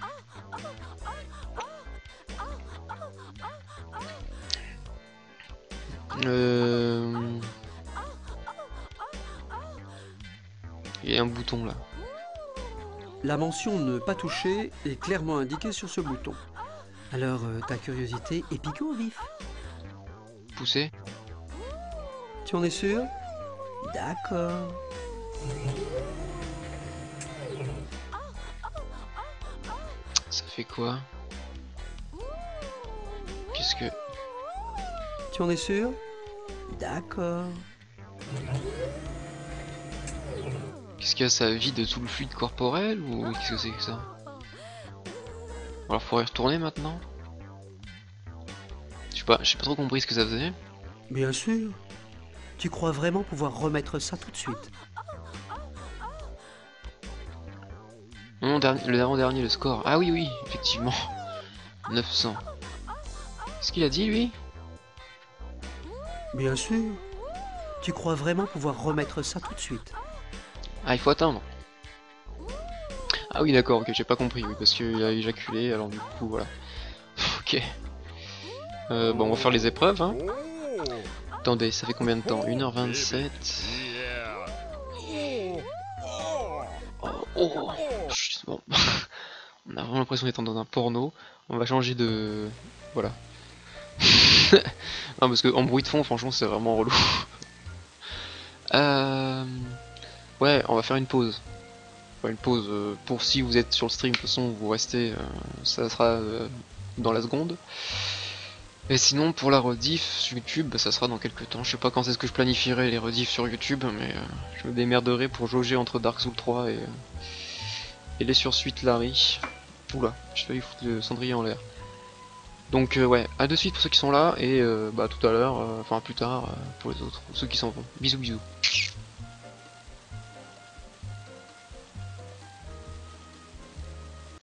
Il y a un bouton là. La mention ne pas toucher est clairement indiquée sur ce bouton. Alors ta curiosité est piquée au vif. Pousser. Tu en es sûr? D'accord. Ça fait quoi? Qu'est-ce que... Tu en es sûr? D'accord. Qu'est-ce qu'il y a, ça vide tout le fluide corporel ou qu'est-ce que c'est que ça? Alors faudrait retourner maintenant? J'ai pas trop compris ce que ça faisait. Bien sûr. Tu crois vraiment pouvoir remettre ça tout de suite? Non, le avant-dernier, le score. Ah oui, oui, effectivement. 900. Qu'est-ce qu'il a dit, lui? Bien sûr. Tu crois vraiment pouvoir remettre ça tout de suite? Ah, il faut atteindre. Ah oui, d'accord, ok, j'ai pas compris, oui, parce qu'il a éjaculé, alors du coup, voilà. Ok. Bon, on va faire les épreuves, hein. Attendez, ça fait combien de temps? 1h27. Oh. Chut, bon. On a vraiment l'impression d'être dans un porno. On va changer de... Voilà. Non, parce que en bruit de fond, franchement, c'est vraiment relou. Ouais, on va faire une pause. Enfin, une pause pour si vous êtes sur le stream, de toute façon, vous restez, ça sera dans la seconde. Et sinon pour la rediff sur YouTube, bah, ça sera dans quelques temps. Je sais pas quand est-ce que je planifierai les rediffs sur YouTube, mais je me démerderai pour jauger entre Dark Souls 3 et les sursuites Larry. Oula, j'ai failli foutre le cendrier en l'air. Donc ouais, à de suite pour ceux qui sont là, et bah tout à l'heure, enfin plus tard pour les autres, ceux qui s'en vont. Bisous bisous.